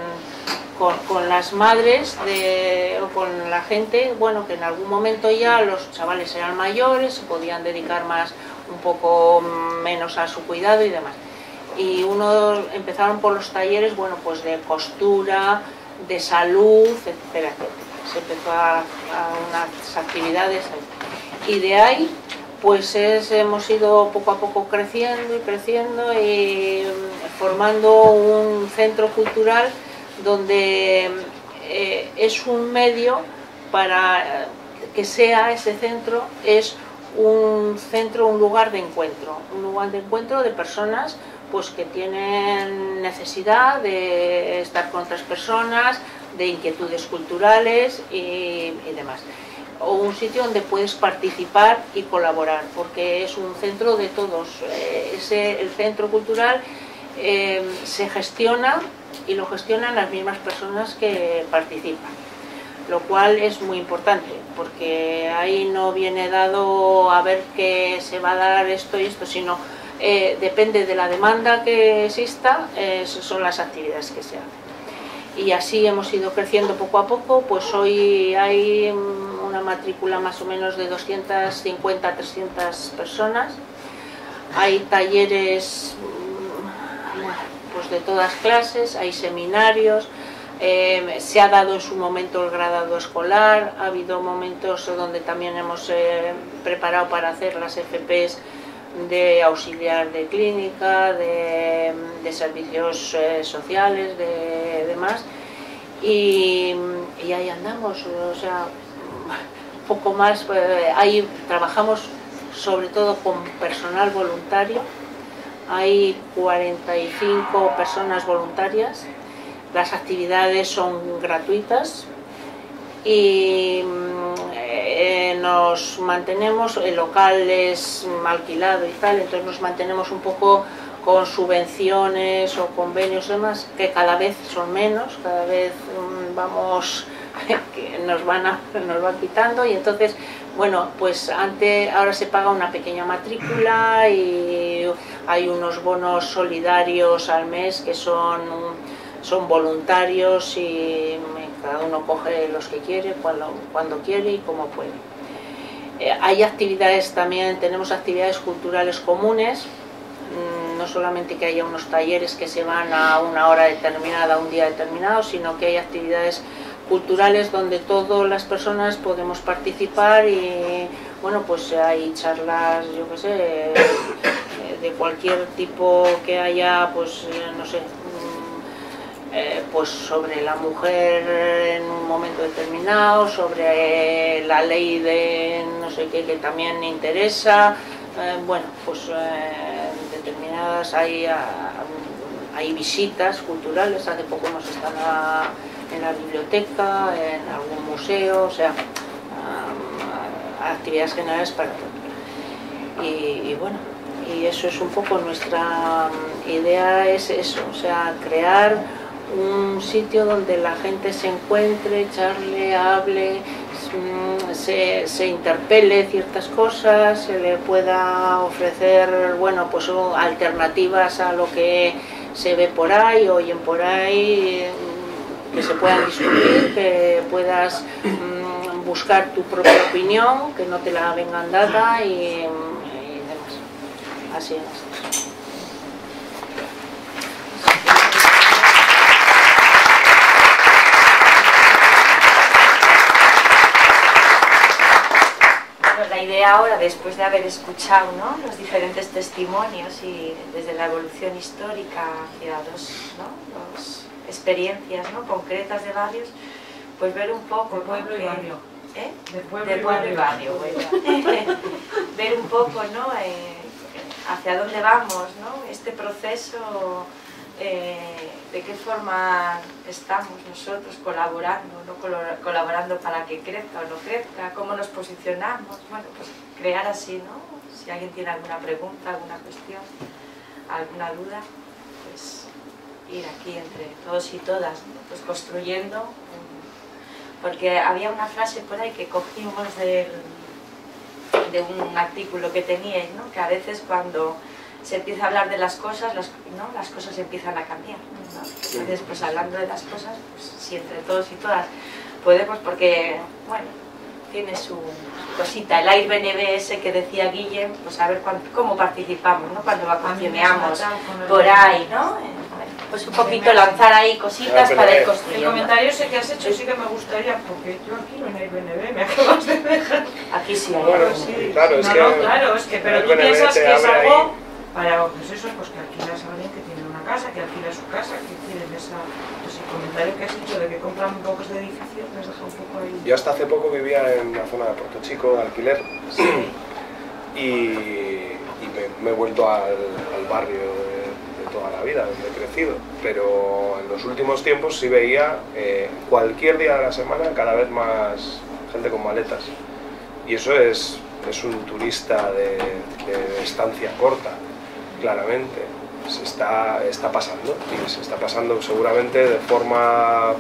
con, con las madres de, o con la gente, bueno, que en algún momento ya los chavales eran mayores, se podían dedicar más, un poco menos a su cuidado y demás. Y uno empezaron por los talleres, bueno, pues de costura, de salud, etcétera, etcétera. Se empezó a, a unas actividades ahí. Y de ahí pues es, hemos ido poco a poco creciendo y creciendo y formando un centro cultural donde eh, es un medio para que sea ese centro, es un centro, un lugar de encuentro, un lugar de encuentro de personas pues que tienen necesidad de estar con otras personas, de inquietudes culturales y, y demás. O un sitio donde puedes participar y colaborar, porque es un centro de todos. Eh, ese, el centro cultural eh, se gestiona y lo gestionan las mismas personas que participan, lo cual es muy importante, porque ahí no viene dado a ver que se va a dar esto y esto, sino eh, depende de la demanda que exista, eh, son las actividades que se hacen. Y así hemos ido creciendo poco a poco, pues hoy hay una matrícula más o menos de doscientas cincuenta a trescientas personas, hay talleres pues de todas clases, hay seminarios, eh, se ha dado en su momento el graduado escolar, ha habido momentos donde también hemos eh, preparado para hacer las F Pes de auxiliar de clínica, de, de servicios eh, sociales, de demás, y, y ahí andamos, o sea, poco más. Eh, ahí trabajamos sobre todo con personal voluntario, hay cuarenta y cinco personas voluntarias, las actividades son gratuitas y eh, nos mantenemos, el local es alquilado y tal, entonces nos mantenemos un poco con subvenciones o convenios y demás, que cada vez son menos, cada vez um, vamos, que nos van, a, nos van quitando, y entonces, bueno, pues antes, ahora se paga una pequeña matrícula y hay unos bonos solidarios al mes que son, son voluntarios y cada uno coge los que quiere, cuando, cuando quiere y como puede. Eh, hay actividades también, tenemos actividades culturales comunes, mmm, no solamente que haya unos talleres que se van a una hora determinada, a un día determinado, sino que hay actividades culturales donde todas las personas podemos participar y bueno, pues hay charlas, yo qué sé, de cualquier tipo que haya, pues no sé, eh, pues sobre la mujer en un momento determinado, sobre la ley de no sé qué que también interesa, eh, bueno, pues eh, determinadas, hay, hay visitas culturales, hace poco hemos estado a, en la biblioteca, en algún museo, o sea, um, actividades generales para todo. Y, y bueno, y eso es un poco nuestra idea, es eso, o sea, crear un sitio donde la gente se encuentre, charle, hable, se, se interpele ciertas cosas, se le pueda ofrecer, bueno, pues alternativas a lo que se ve por ahí, oyen por ahí, que se puedan discutir, que puedas mmm, buscar tu propia opinión, que no te la vengan dada y, y demás. Así es. La idea ahora, después de haber escuchado, ¿no?, los diferentes testimonios y desde la evolución histórica hacia dos, ¿no?, dos experiencias, ¿no?, concretas de barrios, pues ver un poco... De pueblo y barrio. ¿Eh? De pueblo, de pueblo y y barrio. barrio, bueno. Ver un poco, ¿no?, eh, hacia dónde vamos, ¿no?, este proceso, eh, de qué forma estamos nosotros colaborando, ¿no?, colaborando para que crezca o no crezca, cómo nos posicionamos, bueno, pues crear así, ¿no? Si alguien tiene alguna pregunta, alguna cuestión, alguna duda, pues ir aquí entre todos y todas, ¿no?, pues construyendo, porque había una frase por ahí que cogimos de, de un artículo que teníais, ¿no?, que a veces cuando se empieza a hablar de las cosas, las, ¿no?, las cosas empiezan a cambiar, ¿no? Entonces, pues hablando de las cosas, pues si entre todos y todas podemos, porque, bueno, tiene su cosita, el Airbnb ese que decía Guillem, pues a ver cuándo, cómo participamos, ¿no?, cuando vacacioneamos por ahí, ¿no? Pues un poquito lanzar ahí cositas para ir construyendo. El comentario ese que has hecho sí que me gustaría, porque yo aquí no en Airbnb me acabas de dejar. Aquí sí hay Bueno, algo. sí, claro, es no, que... no, claro, es que, pero tú Airbnb piensas te que es abre algo ahí. para, pues eso, pues que alquilas a alguien que tiene una casa, que alquila su casa, que tiene esa... Pues el comentario que has hecho de que compran pocos de edificios me has dejado un poco ahí. Yo hasta hace poco vivía en la zona de Puerto Chico de alquiler, sí. y, y me, me he vuelto al, al barrio de, de toda la vida, donde he crecido, pero en los últimos tiempos sí veía eh, cualquier día de la semana cada vez más gente con maletas, y eso es, es un turista de, de estancia corta, claramente. Se está, está pasando, y se está pasando seguramente de forma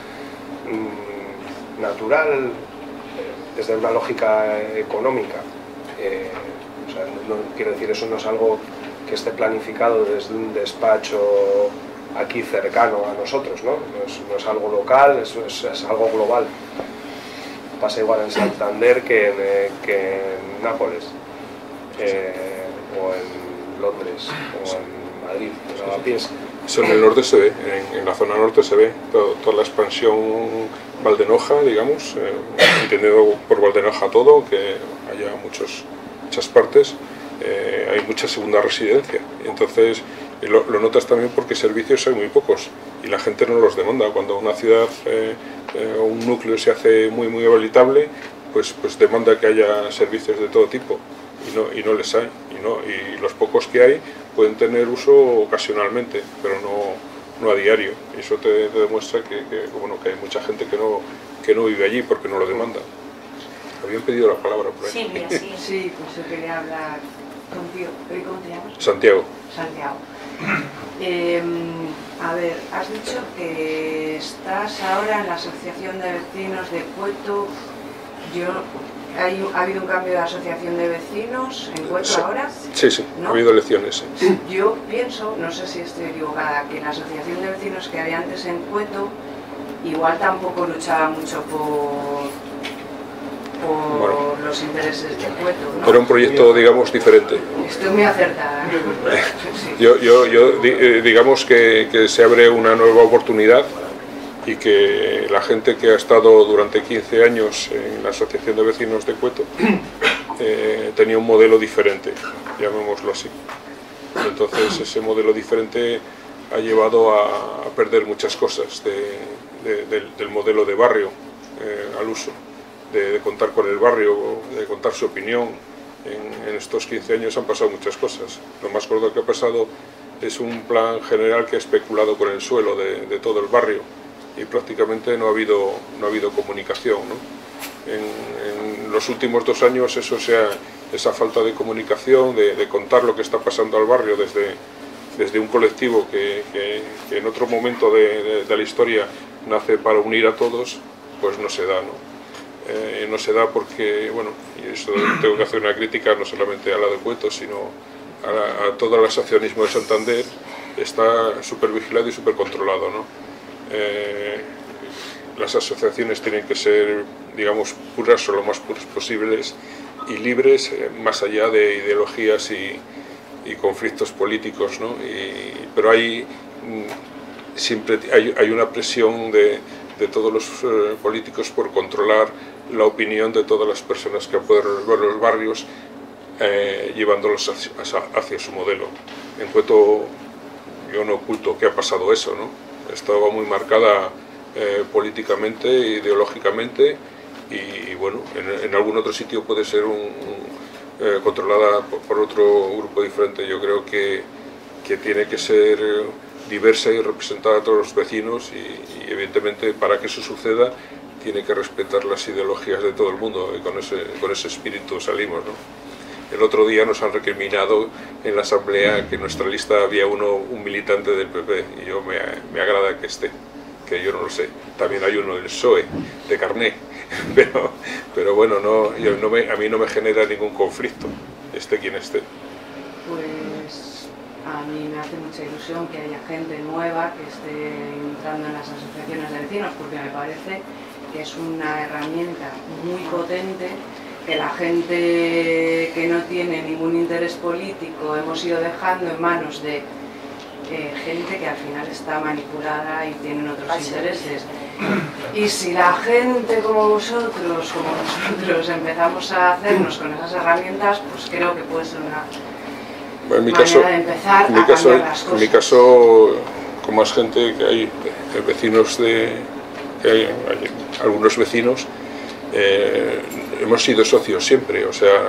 mmm, natural, eh, desde una lógica económica. Eh, o sea, no, no, quiero decir, eso no es algo que esté planificado desde un despacho aquí cercano a nosotros, ¿no? No es, no es algo local, es, es, es algo global. Pasa igual en Santander que en, eh, que en Nápoles, eh, o en Londres, o en Madrid, a pies. Eso en el norte se ve, en, en la zona norte se ve todo, toda la expansión Valdenoja, digamos, eh, entendido por Valdenoja todo, que haya muchos, muchas partes, eh, hay mucha segunda residencia, y entonces lo, lo notas también porque servicios hay muy pocos y la gente no los demanda. Cuando una ciudad eh, eh, o un núcleo se hace muy muy habitable, pues, pues demanda que haya servicios de todo tipo y no, y no les hay, y, no, y los pocos que hay pueden tener uso ocasionalmente, pero no, no a diario. Y eso te, te demuestra que, que, bueno, que hay mucha gente que no, que no vive allí porque no lo demanda. Habían pedido la palabra por ahí. Silvia, sí. Sí, pues yo quería hablar contigo. ¿Cómo te llamas? Santiago. Santiago. Eh, a ver, has dicho que estás ahora en la Asociación de Vecinos de Cueto. Yo... ¿Hay, ¿Ha habido un cambio de asociación de vecinos en Cueto Sí. ahora? Sí, sí, ¿No? ha habido elecciones. Sí. Yo pienso, no sé si estoy equivocada, que la asociación de vecinos que había antes en Cueto igual tampoco luchaba mucho por, por Bueno. los intereses de Cueto, ¿no? Era un proyecto, digamos, diferente. Estoy muy acertada. Yo, yo, yo digamos que, que se abre una nueva oportunidad y que la gente que ha estado durante quince años en la Asociación de Vecinos de Cueto eh, tenía un modelo diferente, llamémoslo así. Entonces ese modelo diferente ha llevado a, a perder muchas cosas de, de, del, del modelo de barrio eh, al uso, de, de contar con el barrio, de contar su opinión. En, en estos quince años han pasado muchas cosas. Lo más gordo que ha pasado es un plan general que ha especulado con el suelo de, de todo el barrio y prácticamente no ha habido, no ha habido comunicación, ¿no? En, en los últimos dos años eso sea, esa falta de comunicación, de, de contar lo que está pasando al barrio desde, desde un colectivo que, que, que en otro momento de, de, de la historia nace para unir a todos, pues no se da, ¿no? Eh, no se da porque, bueno, y eso tengo que hacer una crítica no solamente a la de Cueto, sino a, la, a todo el asociacionismo de Santander, está súper vigilado y súper controlado, ¿no? Eh, las asociaciones tienen que ser, digamos, puras o lo más puras posibles y libres, eh, más allá de ideologías y, y conflictos políticos, ¿no? Y, pero hay siempre hay, hay una presión de, de todos los eh, políticos por controlar la opinión de todas las personas que pueden ver los barrios, eh, llevándolos hacia, hacia su modelo. En Cueto yo no oculto que ha pasado eso, ¿no? Estaba muy marcada eh, políticamente, ideológicamente y, y bueno, en, en algún otro sitio puede ser un, un, eh, controlada por, por otro grupo diferente. Yo creo que, que tiene que ser diversa y representar a todos los vecinos y, y evidentemente para que eso suceda tiene que respetar las ideologías de todo el mundo y con ese, con ese espíritu salimos, ¿no? El otro día nos han recriminado en la asamblea que en nuestra lista había uno, un militante del P P y yo me, me agrada que esté, que yo no lo sé. También hay uno del P S O E, de carné, pero, pero bueno, no, yo no me, a mí no me genera ningún conflicto, esté quien esté. Pues a mí me hace mucha ilusión que haya gente nueva que esté entrando en las asociaciones de vecinos, porque me parece que es una herramienta muy potente que la gente que no tiene ningún interés político hemos ido dejando en manos de eh, gente que al final está manipulada y tienen otros intereses. Y si la gente como vosotros, como nosotros, empezamos a hacernos con esas herramientas, pues creo que puede ser una bueno, en mi manera caso, de empezar en mi a caso, cambiar las cosas. En mi caso, con más gente que hay, eh, vecinos de... que hay, hay algunos vecinos, eh, hemos sido socios siempre, o sea,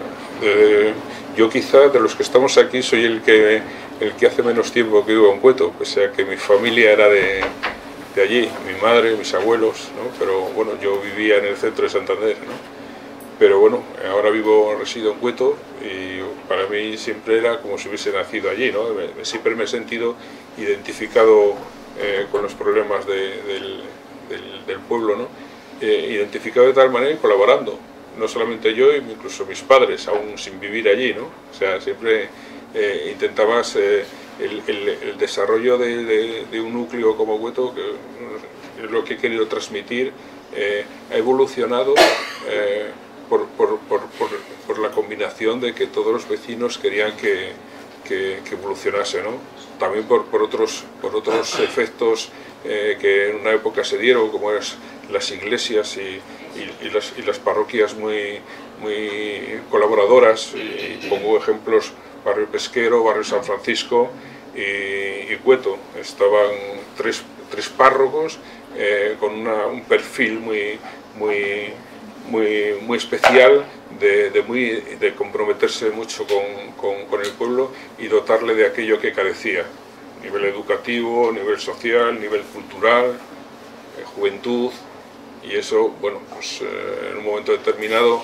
de, yo quizá de los que estamos aquí soy el que, el que hace menos tiempo que vivo en Cueto, pese a que mi familia era de, de allí, mi madre, mis abuelos, ¿no? Pero bueno, yo vivía en el centro de Santander, ¿no? Pero bueno, ahora vivo, resido en Cueto y para mí siempre era como si hubiese nacido allí, ¿no? Me, siempre me he sentido identificado eh, con los problemas de, del, del, del pueblo, ¿no? Eh, identificado de tal manera y colaborando, no solamente yo, incluso mis padres, aún sin vivir allí, ¿no? O sea, siempre eh, intentabas eh, el, el, el desarrollo de, de, de un núcleo como Cueto, que es lo que he querido transmitir, eh, ha evolucionado eh, por, por, por, por, por la combinación de que todos los vecinos querían que, que, que evolucionase, ¿no? También por, por, otros, por otros efectos eh, que en una época se dieron, como es las iglesias y, y, y, las, y las parroquias muy, muy colaboradoras, y pongo ejemplos, Barrio Pesquero, Barrio San Francisco y, y Cueto. Estaban tres, tres párrocos eh, con una, un perfil muy, muy, muy, muy especial de, de, muy, de comprometerse mucho con, con, con el pueblo y dotarle de aquello que carecía, nivel educativo, nivel social, nivel cultural, eh, juventud. Y eso, bueno, pues eh, en un momento determinado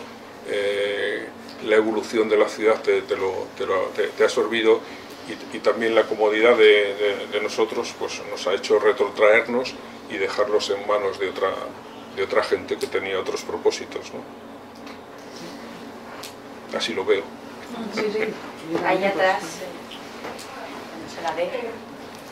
eh, la evolución de la ciudad te, te, lo, te, lo, te, te ha absorbido y, y también la comodidad de, de, de nosotros pues nos ha hecho retrotraernos y dejarlos en manos de otra, de otra gente que tenía otros propósitos, ¿no? Así lo veo. Sí, sí. Ahí atrás, no se la ve.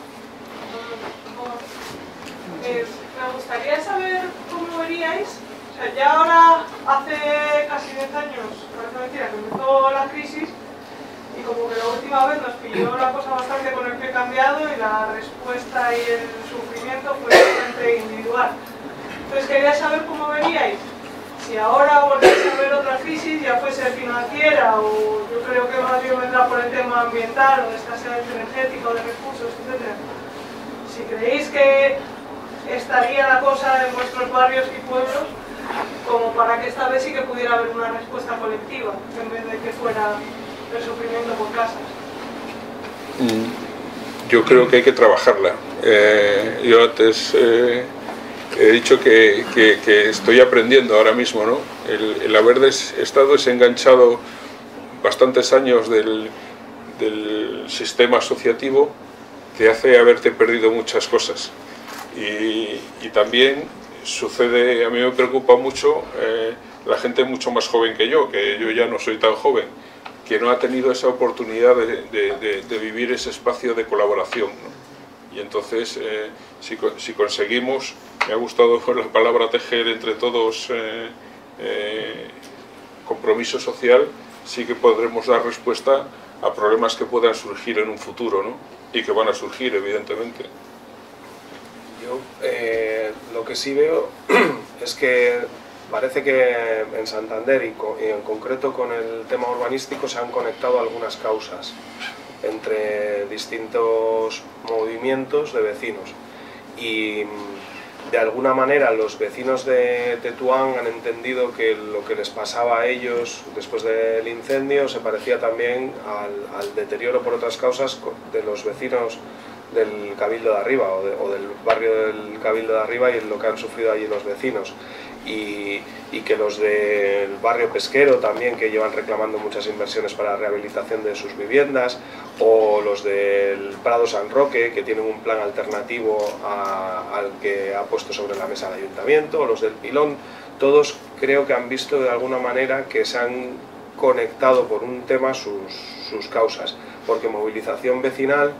Eh, me gustaría saber cómo veríais sea, ya ahora, hace casi diez años, parece mentira, que empezó la crisis y como que la última vez nos pilló la cosa bastante con el pie cambiado y la respuesta y el sufrimiento fue bastante individual. Entonces quería saber cómo veníais. Si ahora volvéis a ver otra crisis, ya fuese financiera o yo creo que más bien vendrá por el tema ambiental o de escasez energética o de recursos, etcétera. Si creéis que estaría la cosa en vuestros barrios y pueblos como para que esta vez sí que pudiera haber una respuesta colectiva en vez de que fuera el sufrimiento por casas. Yo creo que hay que trabajarla. Eh, yo antes eh, he dicho que, que, que estoy aprendiendo ahora mismo, ¿no? El, el haber des, estado desenganchado bastantes años del, del sistema asociativo te hace haberte perdido muchas cosas. Y, y también sucede, a mí me preocupa mucho eh, la gente mucho más joven que yo, que yo ya no soy tan joven, que no ha tenido esa oportunidad de, de, de, de vivir ese espacio de colaboración, ¿no? Y entonces, eh, si, si conseguimos, me ha gustado la palabra tejer entre todos eh, eh, compromiso social, sí que podremos dar respuesta a problemas que puedan surgir en un futuro, ¿no? Y que van a surgir, evidentemente. Yo eh, lo que sí veo es que parece que en Santander y, co y en concreto con el tema urbanístico se han conectado algunas causas entre distintos movimientos de vecinos y de alguna manera los vecinos de Tetuán han entendido que lo que les pasaba a ellos después del incendio se parecía también al, al deterioro por otras causas de los vecinos del Cabildo de Arriba o, de, o del barrio del Cabildo de Arriba y lo que han sufrido allí los vecinos y, y que los del barrio pesquero también, que llevan reclamando muchas inversiones para la rehabilitación de sus viviendas, o los del Prado San Roque, que tienen un plan alternativo a, al que ha puesto sobre la mesa el ayuntamiento, o los del Pilón, todos creo que han visto de alguna manera que se han conectado por un tema sus, sus causas, porque movilización vecinal,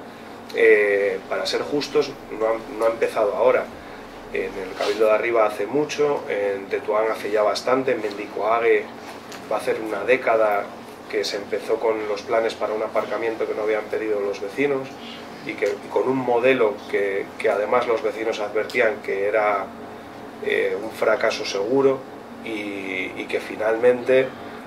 Eh, para ser justos, no ha, no ha empezado ahora. En el Cabildo de Arriba hace mucho, en Tetuán hace ya bastante, en Mendicoague va a hacer una década que se empezó con los planes para un aparcamiento que no habían pedido los vecinos y que y con un modelo que, que además los vecinos advertían que era eh, un fracaso seguro y, y que finalmente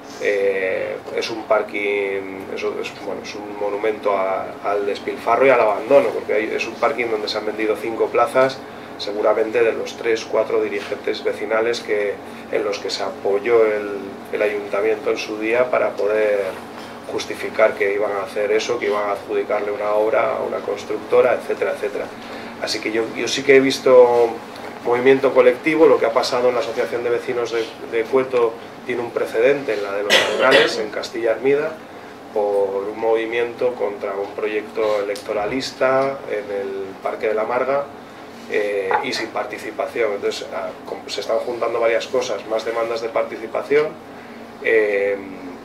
Eh, es un parking, es, es, bueno, es un monumento a, al despilfarro y al abandono, porque hay, es un parking donde se han vendido cinco plazas, seguramente de los tres, cuatro dirigentes vecinales que, en los que se apoyó el, el ayuntamiento en su día para poder justificar que iban a hacer eso, que iban a adjudicarle una obra a una constructora, etcétera, etcétera. Así que yo, yo sí que he visto movimiento colectivo. Lo que ha pasado en la Asociación de Vecinos de, de Cueto tiene un precedente en la de los Arenales, en Castilla Armida, por un movimiento contra un proyecto electoralista en el Parque de la Marga eh, y sin participación. Entonces a, se están juntando varias cosas, más demandas de participación eh,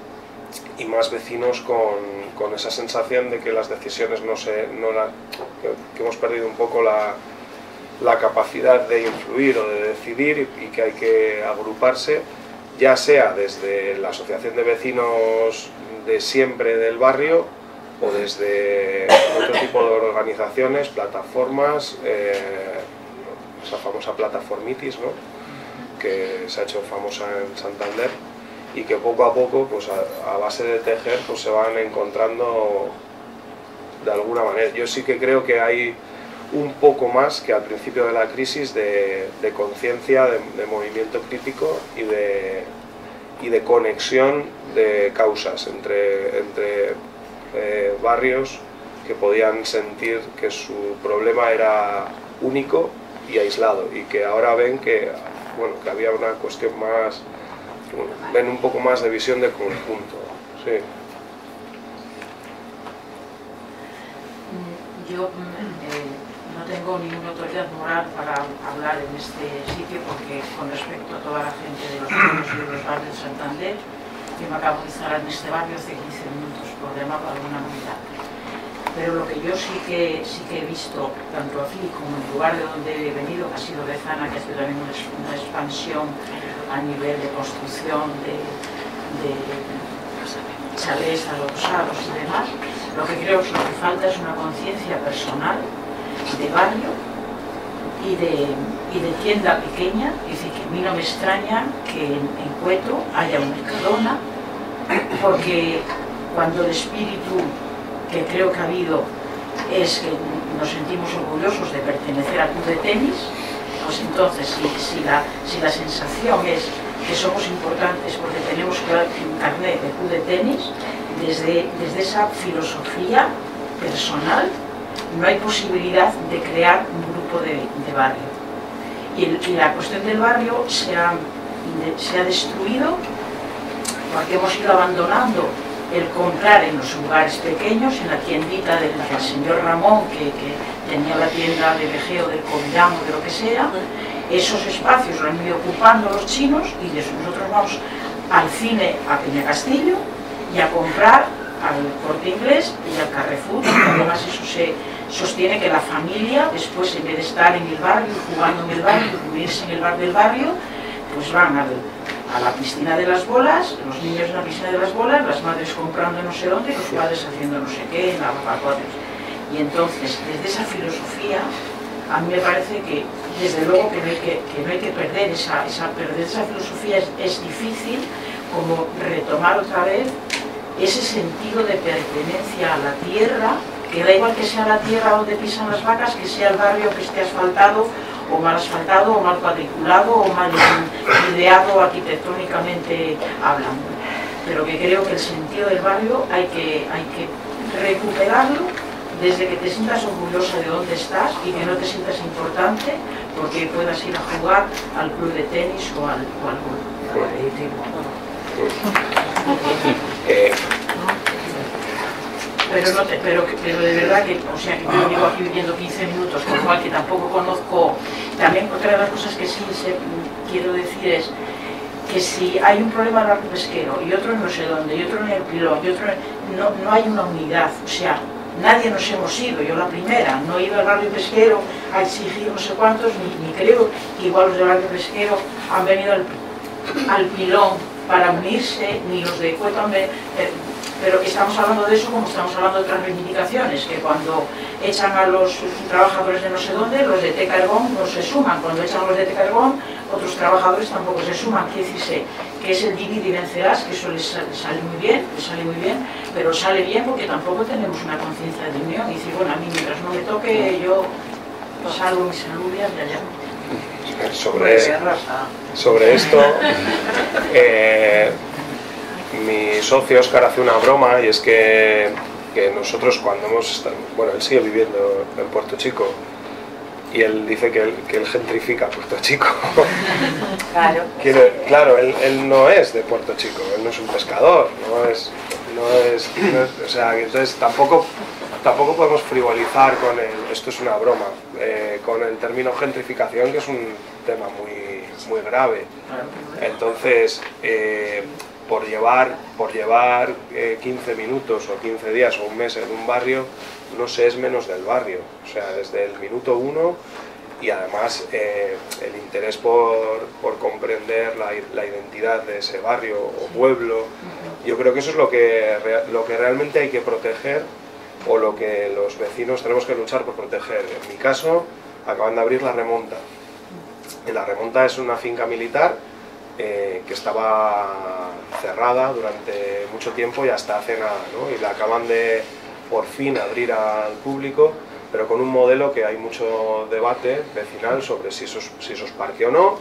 y más vecinos con, con esa sensación de que las decisiones no se... No la, que, que hemos perdido un poco la, la capacidad de influir o de decidir y, y que hay que agruparse, ya sea desde la asociación de vecinos de siempre del barrio o desde otro tipo de organizaciones, plataformas, eh, esa famosa plataformitis, ¿no?, que se ha hecho famosa en Santander y que poco a poco, pues a, a base de tejer, pues se van encontrando de alguna manera. Yo sí que creo que hay un poco más que al principio de la crisis de, de conciencia, de, de movimiento crítico y de, y de conexión de causas entre, entre eh, barrios que podían sentir que su problema era único y aislado y que ahora ven que, bueno, que había una cuestión más, ven un poco más de visión de conjunto. Sí. Yo eh, no tengo ninguna autoridad moral para hablar en este sitio porque con respecto a toda la gente de los pueblos y de los barrios de Santander, yo me acabo de instalar en este barrio hace quince minutos, por llamarlo de alguna manera. pero lo que yo sí que, sí que he visto, tanto aquí como en el lugar de donde he venido, que ha sido Bezana, que ha sido también una, una expansión a nivel de construcción de, de chalés adosados y demás, lo que creo que lo que falta es una conciencia personal de barrio y de, y de tienda pequeña. Es decir, que a mí no me extraña que en, en Cueto haya un Mercadona, porque cuando el espíritu que creo que ha habido es que nos sentimos orgullosos de pertenecer al club de tenis, pues entonces si, si, la, si la sensación es que somos importantes porque tenemos un carnet de club de tenis, desde, desde esa filosofía personal no hay posibilidad de crear un grupo de, de barrio. Y, el, y la cuestión del barrio se ha, de, se ha destruido porque hemos ido abandonando el comprar en los lugares pequeños, en la tiendita del, del señor Ramón, que, que tenía la tienda de vejeo del Covirán o de lo que sea. Esos espacios lo han ido ocupando los chinos y nosotros vamos al cine a Peñacastillo y a comprar al Corte Inglés y al Carrefour, y además eso se sostiene que la familia, después en vez de estar en el barrio, jugando en el barrio, unirse en el bar del barrio, pues van al, a la piscina de las bolas, los niños en la piscina de las bolas, las madres comprando no sé dónde, los padres haciendo no sé qué, en lavapacotes. Y entonces, desde esa filosofía, a mí me parece que, desde luego, que no hay que, que, no hay que perder esa, esa, perder esa filosofía. Es, es difícil como retomar otra vez ese sentido de pertenencia a la tierra, que da igual que sea la tierra donde pisan las vacas, que sea el barrio que esté asfaltado, o mal asfaltado, o mal cuadriculado, o mal ideado arquitectónicamente hablando. Pero que creo que el sentido del barrio hay que, hay que recuperarlo desde que te sientas orgullosa de dónde estás y que no te sientas importante porque puedas ir a jugar al club de tenis o al, o al golf. Eh. Pero, no te, pero, pero de verdad que, o sea, que yo llevo aquí viviendo quince minutos, con lo cual que tampoco conozco. También otra de las cosas que sí se, quiero decir es que si hay un problema en el barrio pesquero y otro en no sé dónde, y otro en el Pilón, y otro en, no, no hay una unidad, o sea, nadie nos hemos ido, yo la primera, no he ido al barrio pesquero a exigir no sé cuántos, ni, ni creo que igual los del barrio pesquero han venido al, al Pilón para unirse, ni los de Cueto han venido, eh, pero estamos hablando de eso como estamos hablando de otras reivindicaciones, que cuando echan a los trabajadores de no sé dónde, los de Tecargón no se suman, cuando echan a los de Tecargón, otros trabajadores tampoco se suman, quiere decirse que es el divide y vencerás, que eso les sale, sale muy bien, les sale muy bien, pero sale bien porque tampoco tenemos una conciencia de unión, y decir, bueno, a mí mientras no me toque, yo salvo mis alubias de allá. Sobre, sobre esto, eh, mi socio Óscar hace una broma, y es que, que nosotros cuando hemos estado, bueno, él sigue viviendo en Puerto Chico y él dice que él, que él gentrifica Puerto Chico. Claro. Quiere, claro, él, él no es de Puerto Chico, él no es un pescador, no es, no es, no es o sea, entonces tampoco, tampoco podemos frivolizar con el, esto es una broma, eh, con el término gentrificación, que es un tema muy, muy grave. Entonces, eh, por llevar, por llevar eh, quince minutos o quince días o un mes en un barrio, no se es menos del barrio, o sea, desde el minuto uno, y además eh, el interés por, por comprender la, la identidad de ese barrio o pueblo, yo creo que eso es lo que, lo que realmente hay que proteger, o lo que los vecinos tenemos que luchar por proteger. En mi caso, acaban de abrir La Remonta. Y La Remonta es una finca militar eh, que estaba cerrada durante mucho tiempo y hasta hace nada, ¿no? Y la acaban de por fin abrir al público, pero con un modelo que hay mucho debate vecinal sobre si eso es, si eso es parque o no,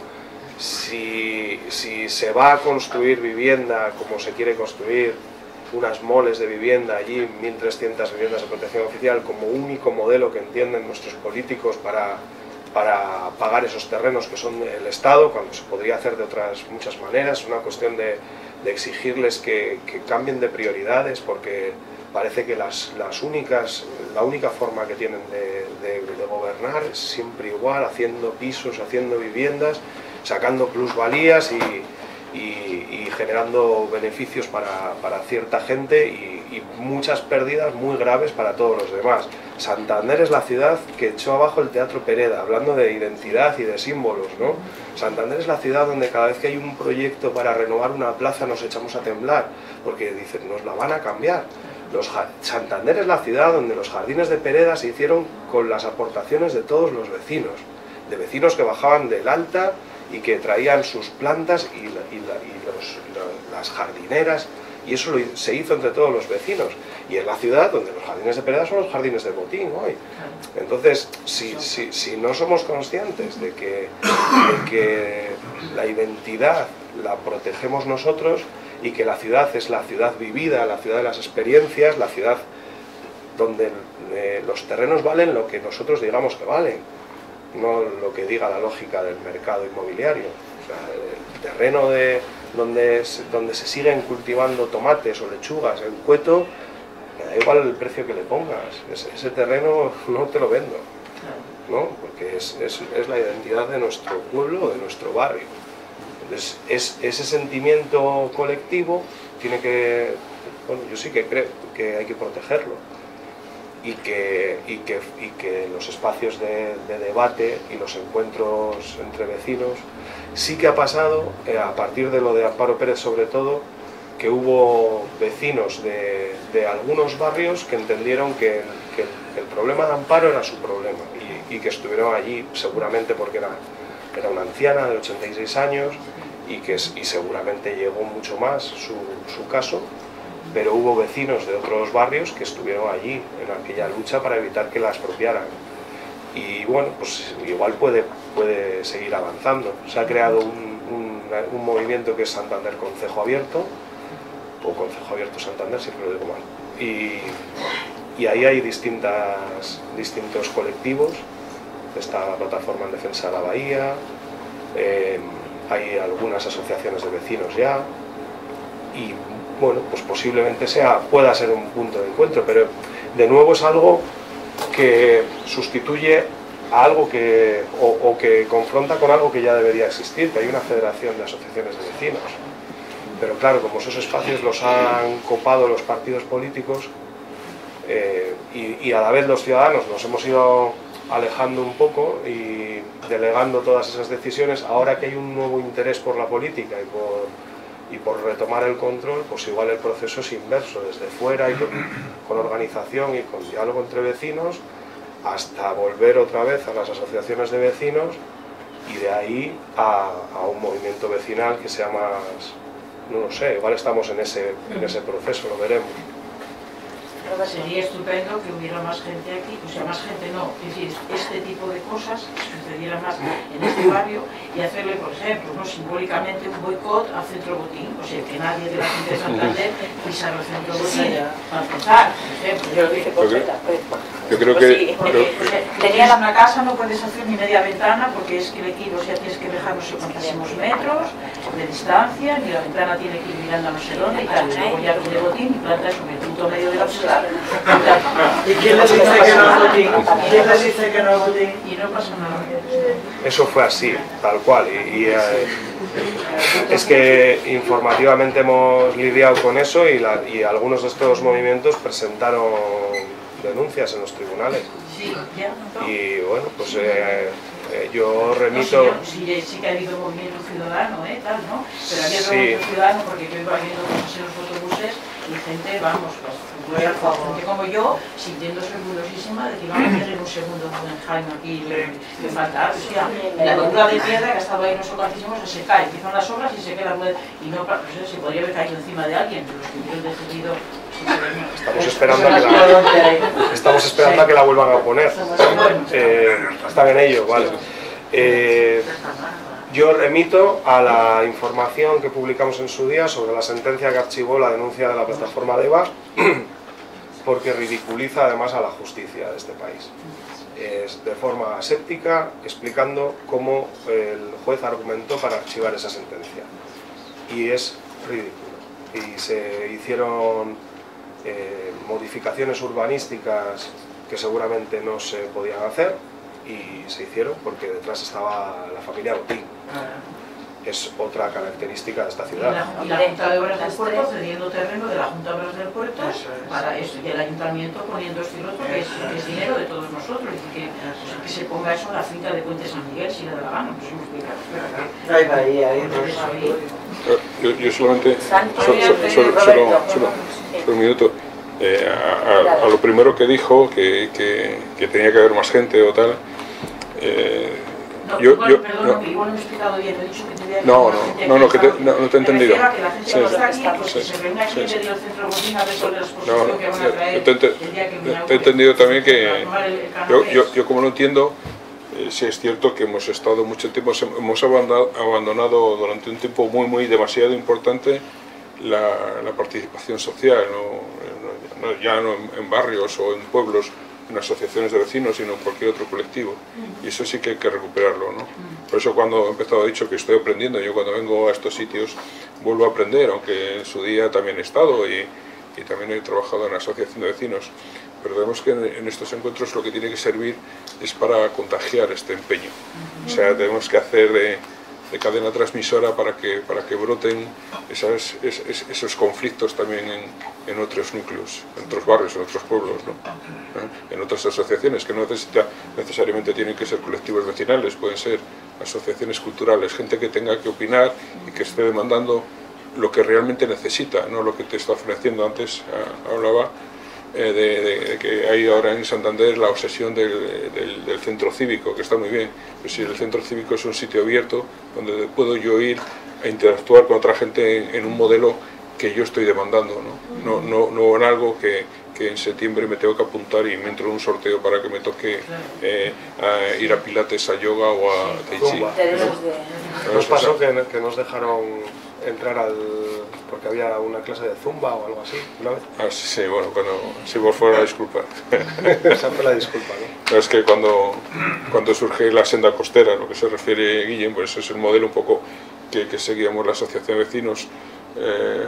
si, si se va a construir vivienda como se quiere construir, unas moles de vivienda allí, mil trescientas viviendas de protección oficial, como único modelo que entienden nuestros políticos para, para pagar esos terrenos que son del Estado, cuando se podría hacer de otras muchas maneras. Una cuestión de, de exigirles que, que cambien de prioridades, porque parece que las, las únicas, la única forma que tienen de, de, de gobernar es siempre igual, haciendo pisos, haciendo viviendas, sacando plusvalías y, y, y generando beneficios para, para cierta gente y, y muchas pérdidas muy graves para todos los demás. Santander es la ciudad que echó abajo el Teatro Pereda, hablando de identidad y de símbolos, ¿no? Santander es la ciudad donde cada vez que hay un proyecto para renovar una plaza nos echamos a temblar, porque dicen, nos la van a cambiar. Los, Santander es la ciudad donde los jardines de Pereda se hicieron con las aportaciones de todos los vecinos, de vecinos que bajaban del Alta y que traían sus plantas y, la, y, la, y los, la, las jardineras, y eso lo, se hizo entre todos los vecinos. Y es la ciudad donde los jardines de Pereda son los jardines de Botín hoy. Entonces, si, si, si no somos conscientes de que, de que la identidad la protegemos nosotros y que la ciudad es la ciudad vivida, la ciudad de las experiencias, la ciudad donde eh, los terrenos valen lo que nosotros digamos que valen, no lo que diga la lógica del mercado inmobiliario. O sea, el terreno de, donde, donde se siguen cultivando tomates o lechugas en Cueto, me da igual el precio que le pongas, ese, ese terreno no te lo vendo, ¿no? Porque es, es, es la identidad de nuestro pueblo, de nuestro barrio. Entonces, es, ese sentimiento colectivo tiene que, bueno, yo sí que creo que hay que protegerlo y que, y que, y que los espacios de, de debate y los encuentros entre vecinos, sí que ha pasado, eh, a partir de lo de Amparo Pérez sobre todo, que hubo vecinos de, de algunos barrios que entendieron que el, que el, el problema de Amparo era su problema y, y que estuvieron allí seguramente porque era, era una anciana de ochenta y seis años y que y seguramente llegó mucho más su, su caso, pero hubo vecinos de otros barrios que estuvieron allí en aquella lucha para evitar que la expropiaran. Y bueno, pues igual puede, puede seguir avanzando. Se ha creado un, un, un movimiento que es Santander Concejo Abierto, o Concejo Abierto Santander, siempre lo digo mal. Y, y ahí hay distintas, distintos colectivos. Está la Plataforma en Defensa de la Bahía, eh, hay algunas asociaciones de vecinos ya, y bueno, pues posiblemente sea, pueda ser un punto de encuentro, pero de nuevo es algo que sustituye a algo que, o, o que confronta con algo que ya debería existir, que hay una federación de asociaciones de vecinos. Pero claro, como esos espacios los han copado los partidos políticos eh, y, y a la vez los ciudadanos nos hemos ido alejando un poco y delegando todas esas decisiones, ahora que hay un nuevo interés por la política y por, y por retomar el control, pues igual el proceso es inverso, desde fuera y con, con organización y con diálogo entre vecinos, hasta volver otra vez a las asociaciones de vecinos y de ahí a, a un movimiento vecinal que sea más... No lo sé, igual estamos en ese, en ese proceso, lo veremos. Sería estupendo que hubiera más gente aquí, o sea, más gente no, es decir, este tipo de cosas sucediera más en este barrio y hacerle, por ejemplo, ¿no? simbólicamente un boicot al Centro Botín, o sea, que nadie de la gente de Santander pisara el Centro Botín para empezar, por ejemplo. Yo lo dice Concheta, pues. Yo creo que... Porque, o sea, tenía una casa, no puedes hacer ni media ventana porque es que el equipo, o sea, tienes que dejar no sé cuántísimos metros de distancia, ni la ventana tiene que ir mirando a no sé dónde y tal, y luego ya de Botín y plantas en el punto medio de la ciudad. ¿Y quién les dice que no es Botín? ¿Quién les dice que no es Botín? Y no pasa nada. Eso fue así, tal cual, y, y eh, es que informativamente hemos lidiado con eso y, la, y algunos de estos movimientos presentaron denuncias en los tribunales. Sí, ya. Y bueno, pues eh, eh, yo remito... No, sí, sí, sí que ha habido movimiento ciudadano, ¿eh? Tal, ¿no? Pero había Sí. movimiento ciudadano porque yo iba viendo cosas en los autobuses y gente, vamos, pues, gente como yo, sintiéndose orgullosísima de que iban a hacer en un segundo Guggenheim aquí, que falta, o sea, la locura de piedra que ha estado ahí no sé cuantísimos, se cae, empiezan las obras y se queda, y no, pues, se podría haber caído encima de alguien, pero los que hubieran decidido... Estamos esperando, a que, la, estamos esperando a que la vuelvan a poner. Eh, están en ello, vale. Eh, yo remito a la información que publicamos en su día sobre la sentencia que archivó la denuncia de la plataforma DEVA, porque ridiculiza además a la justicia de este país. Es de forma aséptica, explicando cómo el juez argumentó para archivar esa sentencia. Y es ridículo. Y se hicieron Eh, modificaciones urbanísticas que seguramente no se podían hacer y se hicieron porque detrás estaba la familia Botín. es otra característica de esta Y ciudad. la, y la Junta de Obras del Puerto cediendo terreno de la Junta de Obras del Puerto para eso, y el Ayuntamiento poniendo estilos porque es, que es dinero de todos nosotros, y que, pues, que se ponga eso en la finca de Puente San Miguel si le da la gana, pues hemos explicado. Ahí va, ahí, ahí. Yo, yo solamente, Santi, so- so- solo, Roberto. solo, solo- solo un minuto, eh, a, a- a lo primero que dijo, que, que, que tenía que haber más gente o tal, eh, No, yo, igual, yo, perdón, no, que igual no he explicado bien, he dicho que tendría que No, haber no, más gente no, no, que te- aquí. no, no te he Me entendido. refiero a que la gente Sí, que no está aquí, pues sí, que se reúna aquí sí, en sí. medio del centro Bocina a ver sobre la no, exposición no, que van a yo traer te, ente- el día que me te he inaugure. entendido también que Para tomar el- el yo, canapés. yo, yo como lo entiendo, eh, sí es cierto que hemos estado mucho tiempo, hemos abandonado, abandonado durante un tiempo muy, muy demasiado importante la, la participación social, no, no- ya no en, en barrios o en pueblos, en asociaciones de vecinos, sino en cualquier otro colectivo. Y eso sí que hay que recuperarlo, ¿no? Por eso cuando he empezado he dicho que estoy aprendiendo, yo cuando vengo a estos sitios vuelvo a aprender, aunque en su día también he estado y, y también he trabajado en la asociación de vecinos. Pero vemos que en, en estos encuentros lo que tiene que servir es para contagiar este empeño. O sea, tenemos que hacer de, de cadena transmisora para que, para que broten esas, es, es, esos conflictos también en, en otros núcleos, en otros barrios, en otros pueblos, ¿no? ¿Eh? En otras asociaciones que no necesita, necesariamente tienen que ser colectivos vecinales, pueden ser asociaciones culturales, gente que tenga que opinar y que esté demandando lo que realmente necesita, no lo que te está ofreciendo. Antes ah, hablaba eh, de, de, de que hay ahora en Santander la obsesión del, del, del centro cívico, que está muy bien, pero si el centro cívico es un sitio abierto donde puedo yo ir a interactuar con otra gente en, en un modelo que yo estoy demandando, no, no, no, no en algo que, que en septiembre me tengo que apuntar y me entro en un sorteo para que me toque eh, a ir a pilates, a yoga o a tai chi. Zumba. Tenemos de... Nos pasó que, que nos dejaron entrar al... porque había una clase de zumba o algo así, una vez. Ah, sí, sí, bueno, cuando, si por fuera, disculpa. Esa fue la disculpa, ¿no? No, es que cuando, cuando surge la senda costera, lo que se refiere Guillem, pues es el modelo un poco que, que seguíamos la asociación de vecinos. Eh,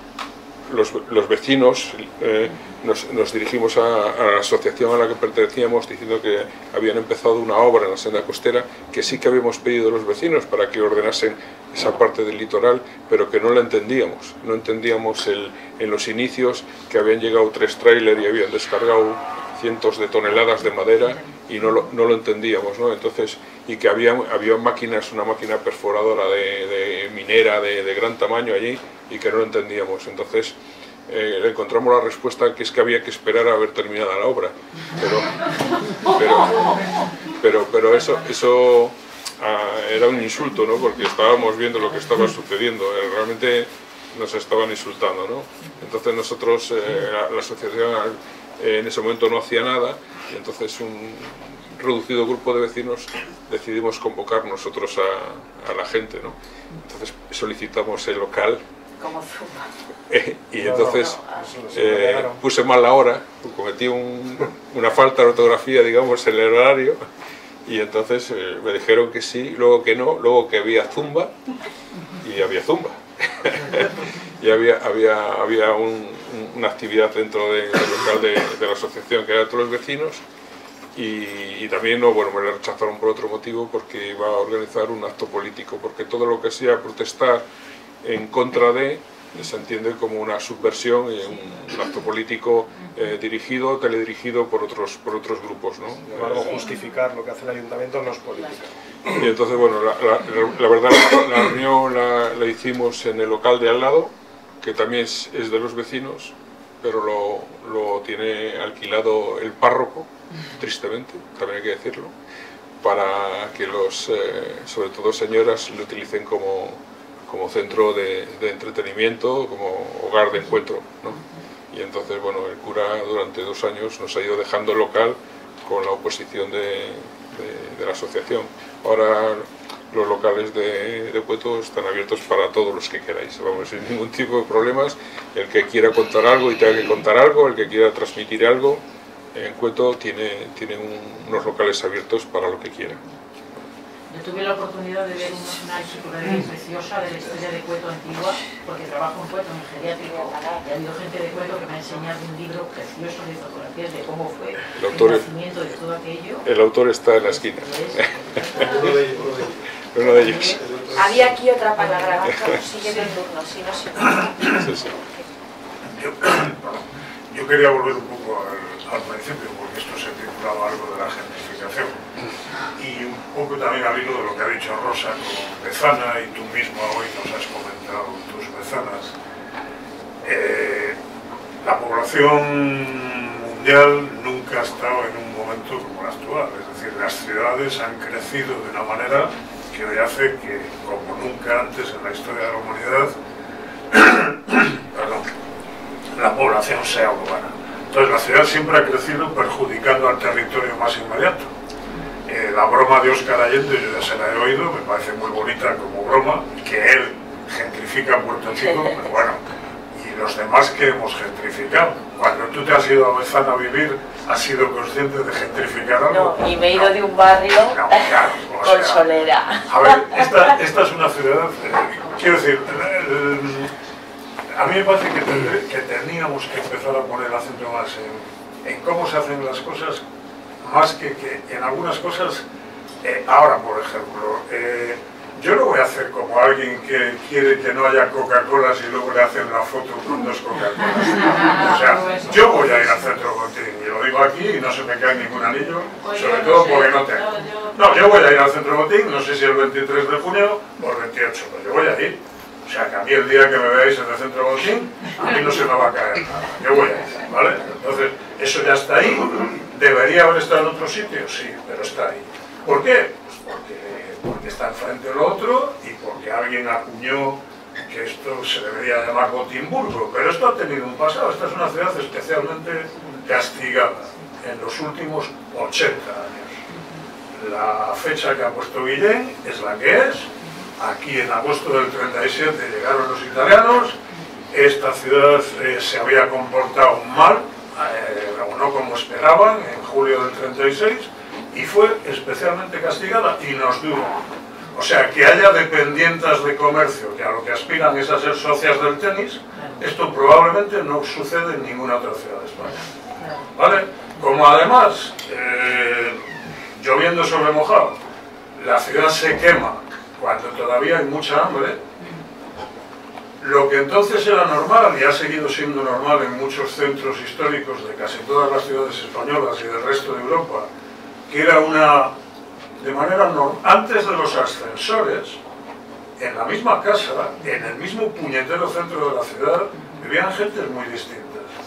los, los vecinos eh, nos, nos dirigimos a, a la asociación a la que pertenecíamos diciendo que habían empezado una obra en la senda costera que sí que habíamos pedido a los vecinos para que ordenasen esa parte del litoral, pero que no la entendíamos. No entendíamos el, en los inicios que habían llegado tres trailers y habían descargado cientos de toneladas de madera y no lo, no lo entendíamos, ¿no? Entonces, y que había, había máquinas, una máquina perforadora de, de minera de, de gran tamaño allí y que no lo entendíamos. Entonces eh, encontramos la respuesta que es que había que esperar a ver terminada la obra. Pero, pero, pero, pero eso, eso ah, era un insulto, ¿no? Porque estábamos viendo lo que estaba sucediendo. Eh, realmente nos estaban insultando, ¿no? Entonces nosotros, eh, la, la asociación eh, en ese momento no hacía nada y entonces un reducido grupo de vecinos decidimos convocar nosotros a, a la gente, ¿no? Entonces solicitamos el local Como zumba. eh, y entonces No, no, eh, no, no. puse mal la hora, cometí un, una falta de ortografía, digamos, en el horario y entonces eh, me dijeron que sí, luego que no, luego que había zumba y había zumba. Y había, había, había un, una actividad dentro de, del local de, de la asociación que era de todos los vecinos y, y también no, bueno, me lo rechazaron por otro motivo porque iba a organizar un acto político, porque todo lo que sea protestar en contra de se entiende como una subversión y un, un acto político eh, dirigido, teledirigido por otros, por otros grupos, ¿no? Sin embargo, justificar lo que hace el ayuntamiento no es política. Y entonces, bueno, la, la, la verdad, la reunión la, la hicimos en el local de al lado, que también es, es de los vecinos, pero lo, lo tiene alquilado el párroco, tristemente, también hay que decirlo, para que los, eh, sobre todo señoras, lo utilicen como, como centro de, de entretenimiento, como hogar de encuentro, ¿no? Y entonces, bueno, el cura durante dos años nos ha ido dejando el local con la oposición de, de, de la asociación. Ahora los locales de, de Cueto están abiertos para todos los que queráis, vamos, sin ningún tipo de problemas. El que quiera contar algo y tenga que contar algo, el que quiera transmitir algo, en Cueto tiene, tiene un, unos locales abiertos para lo que quiera. Yo tuve la oportunidad de ver una enciclopedia preciosa de la historia de Cueto antigua, porque trabajo en Cueto, en el geriátrico, y ha habido gente de Cueto que me ha enseñado un libro precioso de fotografías de cómo fue el, autor, el nacimiento de todo aquello. El autor está en la esquina. Es, Uno de ellos. Había aquí otra palabra, sigue tu turno, si no, si no. Sí, sí. Yo, yo quería volver un poco al, al principio, porque esto se titulaba algo de la gentrificación. Y un poco también al hilo de lo que ha dicho Rosa con Bezana, y tú mismo hoy nos has comentado tus Bezanas. Eh, la población mundial nunca ha estado en un momento como el actual. Es decir, las ciudades han crecido de una manera que hoy hace que, como nunca antes en la historia de la humanidad, perdón, la población sea urbana. Entonces la ciudad siempre ha crecido perjudicando al territorio más inmediato. Eh, la broma de Óscar Allende, yo ya se la he oído, me parece muy bonita como broma, que él gentrifica Puerto Chico, pero bueno, y los demás que hemos gentrificado. Cuando tú te has ido a Bezana a vivir, ¿has sido consciente de gentrificar algo? No, y me he ido no. de un barrio no, claro, con sea, solera. A ver, esta, esta es una ciudad, eh, quiero decir, el, el, a mí me parece que, tendré, que teníamos que empezar a poner el acento más en, en cómo se hacen las cosas, más que, que en algunas cosas. Eh, ahora, por ejemplo, eh, yo no voy a hacer como alguien que quiere que no haya Coca-Colas y luego le hacen la foto con dos Coca-Colas. O sea, yo voy a ir al Centro Botín, y lo digo aquí y no se me cae ningún anillo, sobre todo porque no tengo. No, yo voy a ir al Centro Botín, no sé si el veintitrés de junio o el veintiocho, pero yo voy a ir. O sea, que a mí el día que me veáis en el Centro Botín, a mí no se me va a caer nada. Yo voy a ir, ¿vale? Entonces, eso ya está ahí. ¿Debería haber estado en otro sitio? Sí, pero está ahí. ¿Por qué? Pues porque, porque está enfrente del otro y porque alguien acuñó que esto se debería llamar Gotemburgo. Pero esto ha tenido un pasado. Esta es una ciudad especialmente castigada en los últimos ochenta años. La fecha que ha puesto Guillén es la que es. Aquí en agosto del treinta y siete llegaron los italianos. Esta ciudad eh, se había comportado mal, eh, o no como esperaban, en julio del treinta y seis, y fue especialmente castigada y nos duró. O sea, que haya dependientes de comercio que a lo que aspiran es a ser socias del tenis, esto probablemente no sucede en ninguna otra ciudad de España. ¿Vale? Como además, eh, lloviendo sobre mojado, la ciudad se quema cuando todavía hay mucha hambre, lo que entonces era normal y ha seguido siendo normal en muchos centros históricos de casi todas las ciudades españolas y del resto de Europa, que era una, de manera normal, antes de los ascensores, en la misma casa, en el mismo puñetero centro de la ciudad, vivían gentes muy distintas.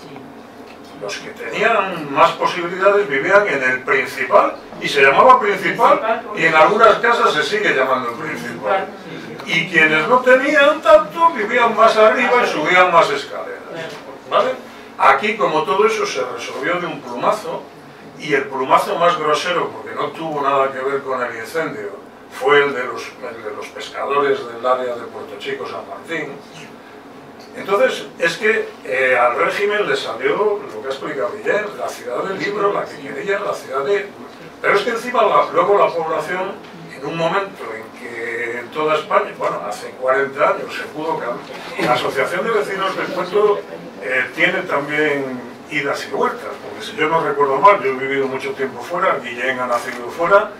Los que tenían más posibilidades vivían en el principal, y se llamaba principal, y en algunas casas se sigue llamando el principal. Y quienes no tenían tanto vivían más arriba y subían más escaleras. ¿Vale? Aquí, como todo eso se resolvió de un plumazo, y el plumazo más grosero, porque no tuvo nada que ver con el incendio, fue el de los, el de los pescadores del área de Puerto Chico, San Martín. Entonces, es que eh, al régimen le salió lo que ha explicado Guillén, la ciudad del libro, la que quería, la ciudad de... Pero es que encima la, luego la población, en un momento en que en toda España, bueno, hace cuarenta años se pudo cambiar, la Asociación de Vecinos del Puerto eh, tiene también idas y vueltas, porque si yo no recuerdo mal, yo he vivido mucho tiempo fuera, Guillén ha nacido fuera.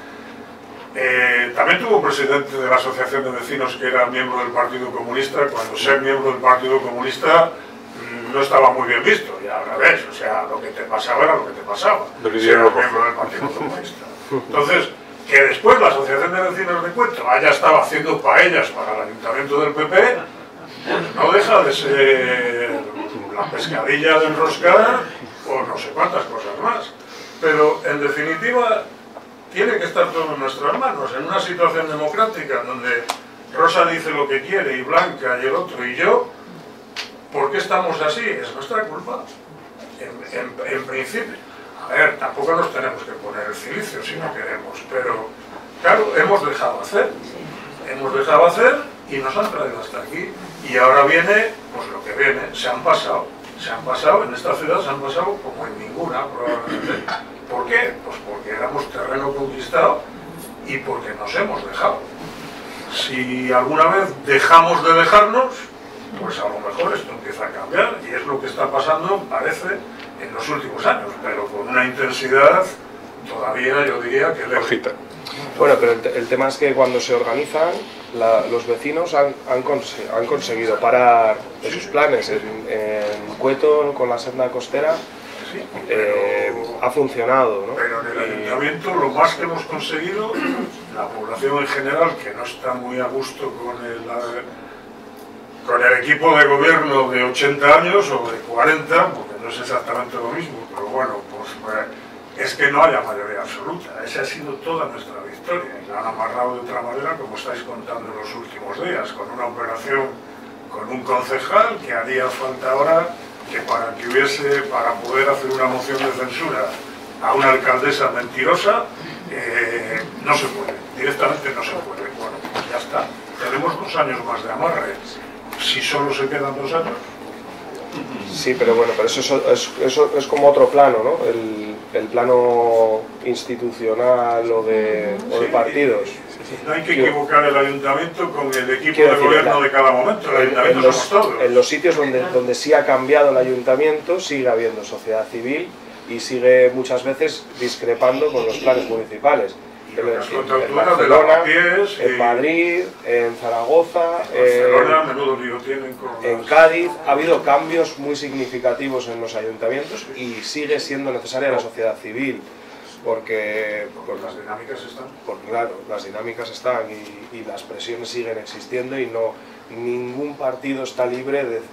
Eh, también tuvo un presidente de la Asociación de Vecinos que era miembro del Partido Comunista, cuando ser miembro del Partido Comunista mmm, no estaba muy bien visto, y ahora ves, o sea, lo que te pasaba era lo que te pasaba, ser miembro del Partido Comunista. Entonces, que después la Asociación de Vecinos de Cueto haya estado haciendo paellas para el Ayuntamiento del P P, pues no deja de ser la pescadilla de enroscar o no sé cuántas cosas más. Pero, en definitiva, tiene que estar todo en nuestras manos, en una situación democrática donde Rosa dice lo que quiere y Blanca y el otro y yo. ¿Por qué estamos así? Es nuestra culpa, en, en, en principio. A ver, tampoco nos tenemos que poner el cilicio si no queremos, pero claro, hemos dejado hacer, hemos dejado hacer y nos han traído hasta aquí. Y ahora viene, pues lo que viene, se han pasado, se han pasado, en esta ciudad se han pasado como en ninguna probablemente. ¿Por qué? Pues porque éramos terreno conquistado y porque nos hemos dejado. Si alguna vez dejamos de dejarnos, pues a lo mejor esto empieza a cambiar, y es lo que está pasando, parece, en los últimos años, pero con una intensidad todavía, yo diría, que lejos. Bueno, pero el, te el tema es que cuando se organizan, la, los vecinos han, han, cons han conseguido parar de sus planes. En, en Cueto, con la senda costera, Sí, eh, pero, ha funcionado, ¿no? pero en el ayuntamiento lo más que hemos conseguido, la población en general, que no está muy a gusto con el, con el equipo de gobierno de ochenta años o de cuarenta, porque no es exactamente lo mismo, pero bueno, pues, pues es que no haya mayoría absoluta. Esa ha sido toda nuestra victoria y la han amarrado de otra manera, como estáis contando en los últimos días, con una operación con un concejal que haría falta ahora que para que hubiese, para poder hacer una moción de censura a una alcaldesa mentirosa, eh, no se puede, directamente no se puede. Bueno, pues ya está. Tenemos dos años más de amarre. Si solo se quedan dos años. Sí, pero bueno, pero eso es, es, eso es como otro plano, ¿no? El, el plano institucional o de, o de partidos. No hay que equivocar el ayuntamiento con el equipo Quiero de decir, gobierno la, de cada momento. El en, ayuntamiento en los, somos todos. En los sitios donde, donde sí ha cambiado el ayuntamiento, sigue habiendo sociedad civil y sigue muchas veces discrepando con los planes municipales. En, en, en Barcelona, en Madrid, en Zaragoza, Barcelona, menudo lío tienen con en Cádiz, ha habido cambios muy significativos en los ayuntamientos y sigue siendo necesaria la sociedad civil, porque, porque las dinámicas están. Porque, claro, las dinámicas están y, y las presiones siguen existiendo y no ningún partido está libre de,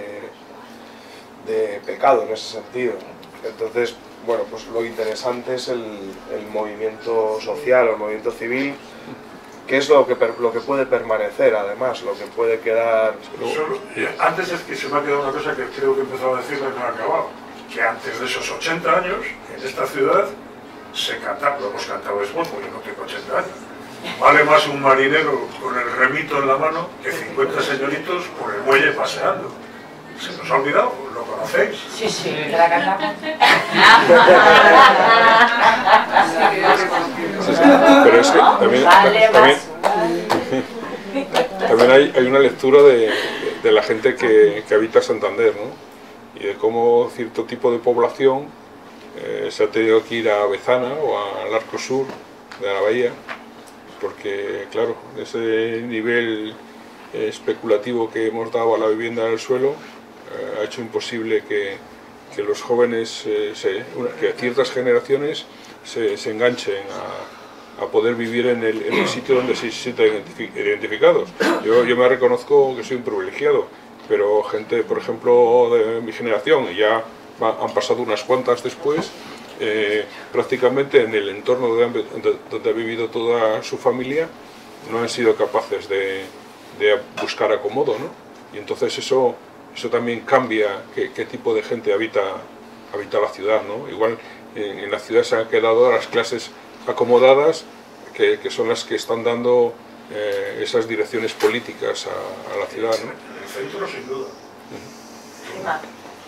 de, de pecado en ese sentido. Entonces, bueno, pues lo interesante es el, el movimiento social o el movimiento civil, que es lo que, per, lo que puede permanecer, además, lo que puede quedar... Solo, antes es que se me ha quedado una cosa que creo que he empezado a decirle y no he acabado, que antes de esos ochenta años, en esta ciudad, se cantaba, lo hemos cantado después, porque yo no tengo ochenta años, vale más un marinero con el remito en la mano que cincuenta señoritos por el muelle paseando. ¿Se nos ha olvidado? ¿Lo conocéis? Sí, sí, la cantamos. Pero es que también, también, también hay, hay una lectura de, de la gente que, que habita Santander, ¿no? Y de cómo cierto tipo de población eh, se ha tenido que ir a Bezana o al Arco Sur de la Bahía, porque claro, ese nivel eh, especulativo que hemos dado a la vivienda en el suelo ha hecho imposible que, que los jóvenes, eh, se, que ciertas generaciones se, se enganchen a, a poder vivir en el, en el sitio donde se sienten identificados. Yo, yo me reconozco que soy un privilegiado, pero gente, por ejemplo, de mi generación, y ya va, han pasado unas cuantas después, eh, prácticamente en el entorno donde, donde ha vivido toda su familia, no han sido capaces de, de buscar acomodo, ¿no? Y entonces eso... Eso también cambia qué, qué tipo de gente habita, habita la ciudad, ¿no? Igual en, en la ciudad se han quedado las clases acomodadas, que, que son las que están dando eh, esas direcciones políticas a, a la ciudad, ¿no? En el centro, sin duda. Sí, Mar.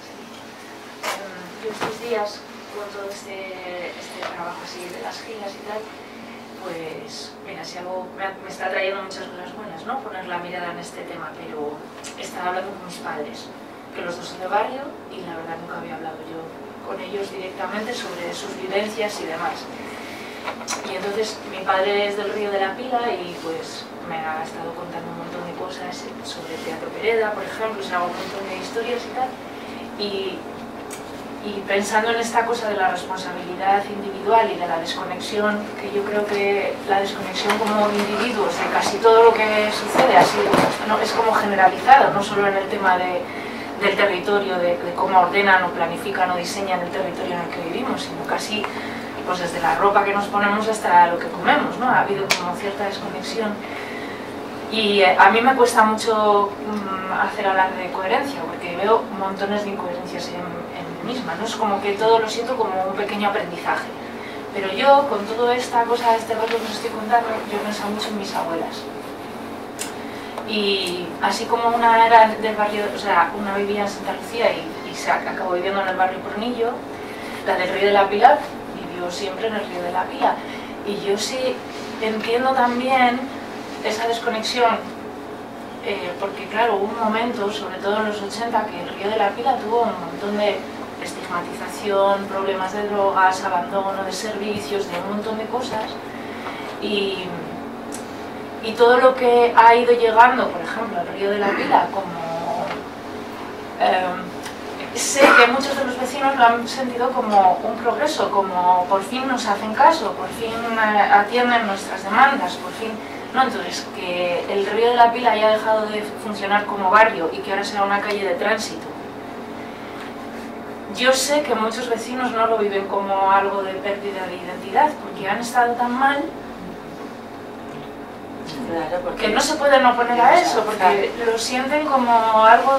Yo estos días, con todo este, este trabajo así de las giras y tal, pues, mira, si algo me, me está trayendo muchas cosas buenas, ¿no? Poner la mirada en este tema, pero estaba hablando con mis padres, que los dos son de barrio, y la verdad nunca había hablado yo con ellos directamente sobre sus vivencias y demás. Y entonces mi padre es del Río de la Pila y pues me ha estado contando un montón de cosas sobre el Teatro Pereda, por ejemplo, o sea, un montón de historias y tal. Y, y pensando en esta cosa de la responsabilidad individual y de la desconexión, que yo creo que la desconexión como individuos de casi todo lo que sucede así, no, es como generalizado, no solo en el tema de, del territorio, de, de cómo ordenan o planifican o diseñan el territorio en el que vivimos, sino casi pues desde la ropa que nos ponemos hasta lo que comemos, ¿no? Ha habido como cierta desconexión. Y eh, a mí me cuesta mucho um, hacer hablar de coherencia, porque veo montones de incoherencias en, en mí misma, ¿no? Es como que todo lo siento como un pequeño aprendizaje. Pero yo, con toda esta cosa, este rollo que os estoy contando, yo pienso mucho en mis abuelas. Y así como una era del barrio, o sea, una vivía en Santa Lucía y, y se acabó viviendo en el barrio Pornillo, la del Río de la Pila vivió siempre en el Río de la Pila. Y yo sí entiendo también esa desconexión, eh, porque claro, hubo un momento, sobre todo en los ochenta, que el Río de la Pila tuvo un montón de estigmatización, problemas de drogas, abandono de servicios, de un montón de cosas, Y, y todo lo que ha ido llegando, por ejemplo, al Río de la Pila, como... Eh, sé que muchos de los vecinos lo han sentido como un progreso, como por fin nos hacen caso, por fin eh, atienden nuestras demandas, por fin... No, entonces, que el Río de la Pila haya dejado de funcionar como barrio y que ahora sea una calle de tránsito. Yo sé que muchos vecinos no lo viven como algo de pérdida de identidad, porque han estado tan mal Claro, porque que no se pueden oponer a eso, porque lo sienten como algo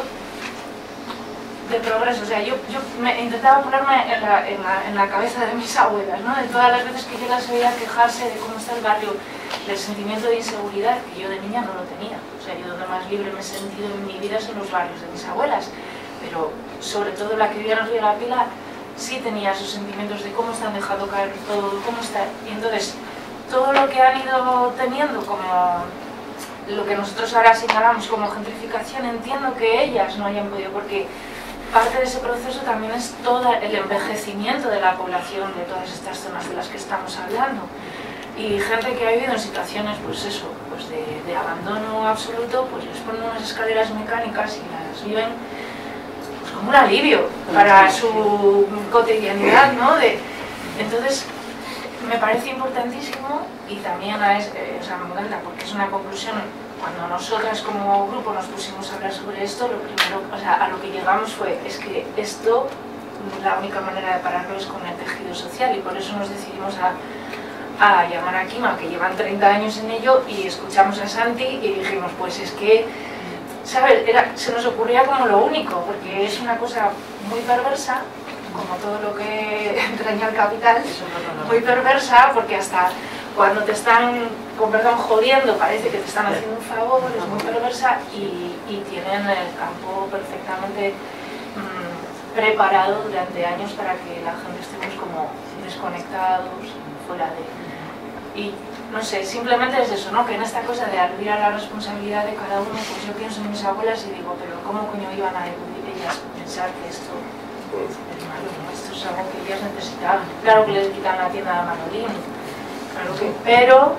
de progreso. O sea, yo, yo me intentaba ponerme en la, en, la, en la cabeza de mis abuelas, ¿no? De todas las veces que yo las oía quejarse de cómo está el barrio, del sentimiento de inseguridad, que yo de niña no lo tenía. O sea, yo donde más libre me he sentido en mi vida es en los barrios de mis abuelas, pero sobre todo la que vivía en el Río de la Pila sí tenía esos sentimientos de cómo están dejando caer todo, cómo está. Y entonces, todo lo que han ido teniendo como lo que nosotros ahora señalamos como gentrificación, entiendo que ellas no hayan podido, porque parte de ese proceso también es todo el envejecimiento de la población de todas estas zonas de las que estamos hablando. Y gente que ha vivido en situaciones, pues eso, pues de, de abandono absoluto, pues les ponen unas escaleras mecánicas y las viven pues como un alivio para su cotidianidad, ¿no? De, entonces, me parece importantísimo, y también a es, eh, o sea, me encanta, porque es una conclusión, cuando nosotras como grupo nos pusimos a hablar sobre esto, lo primero, o sea, a lo que llegamos fue, es que esto, la única manera de pararlo es con el tejido social, y por eso nos decidimos a a llamar a Kima, que llevan treinta años en ello, y escuchamos a Santi y dijimos, pues es que, ¿sabes? Era, se nos ocurría como lo único, porque es una cosa muy perversa, como todo lo que entraña el capital, muy perversa, porque hasta cuando te están, con perdón, jodiendo, parece que te están haciendo un favor, es muy perversa, y, y tienen el campo perfectamente mmm, preparado durante años para que la gente estemos como desconectados, fuera de... Y no sé, simplemente es eso, ¿no? Que en esta cosa de aludir a la responsabilidad de cada uno, pues yo pienso en mis abuelas y digo, pero ¿cómo coño iban a ellas pensar que esto es malo, ¿no? Esto es algo que ellas necesitaban? Claro que les quitan la tienda de Manolín, claro que... Pero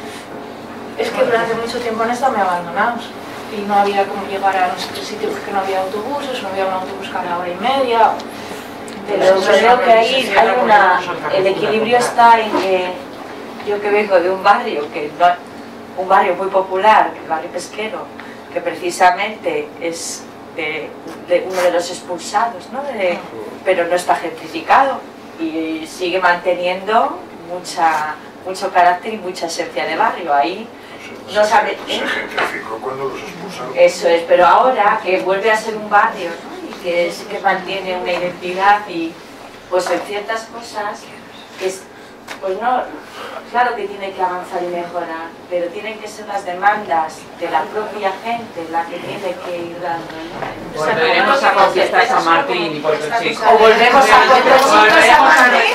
es que durante mucho tiempo han estado muy abandonados y no había cómo llegar a nuestro sitio porque no había autobuses, no había un autobús cada hora y media. Pero creo que ahí hay una... El equilibrio está en que yo que vengo de un barrio, que no, un barrio muy popular, el barrio pesquero, que precisamente es de, de uno de los expulsados, ¿no? De, pero no está gentrificado y sigue manteniendo mucha, mucho carácter y mucha esencia de barrio. Ahí no sabe... Se gentrificó cuando los expulsaron. Eso es, pero ahora que vuelve a ser un barrio, ¿no? Y que sí que mantiene una identidad y pues en ciertas cosas que es, pues no, claro que tiene que avanzar y mejorar, pero tienen que ser las demandas de la propia gente la que tiene que ir dando, ¿no? Volveremos a conquistar San Martín y Puerto Chico. O volvemos a Puerto Chico y San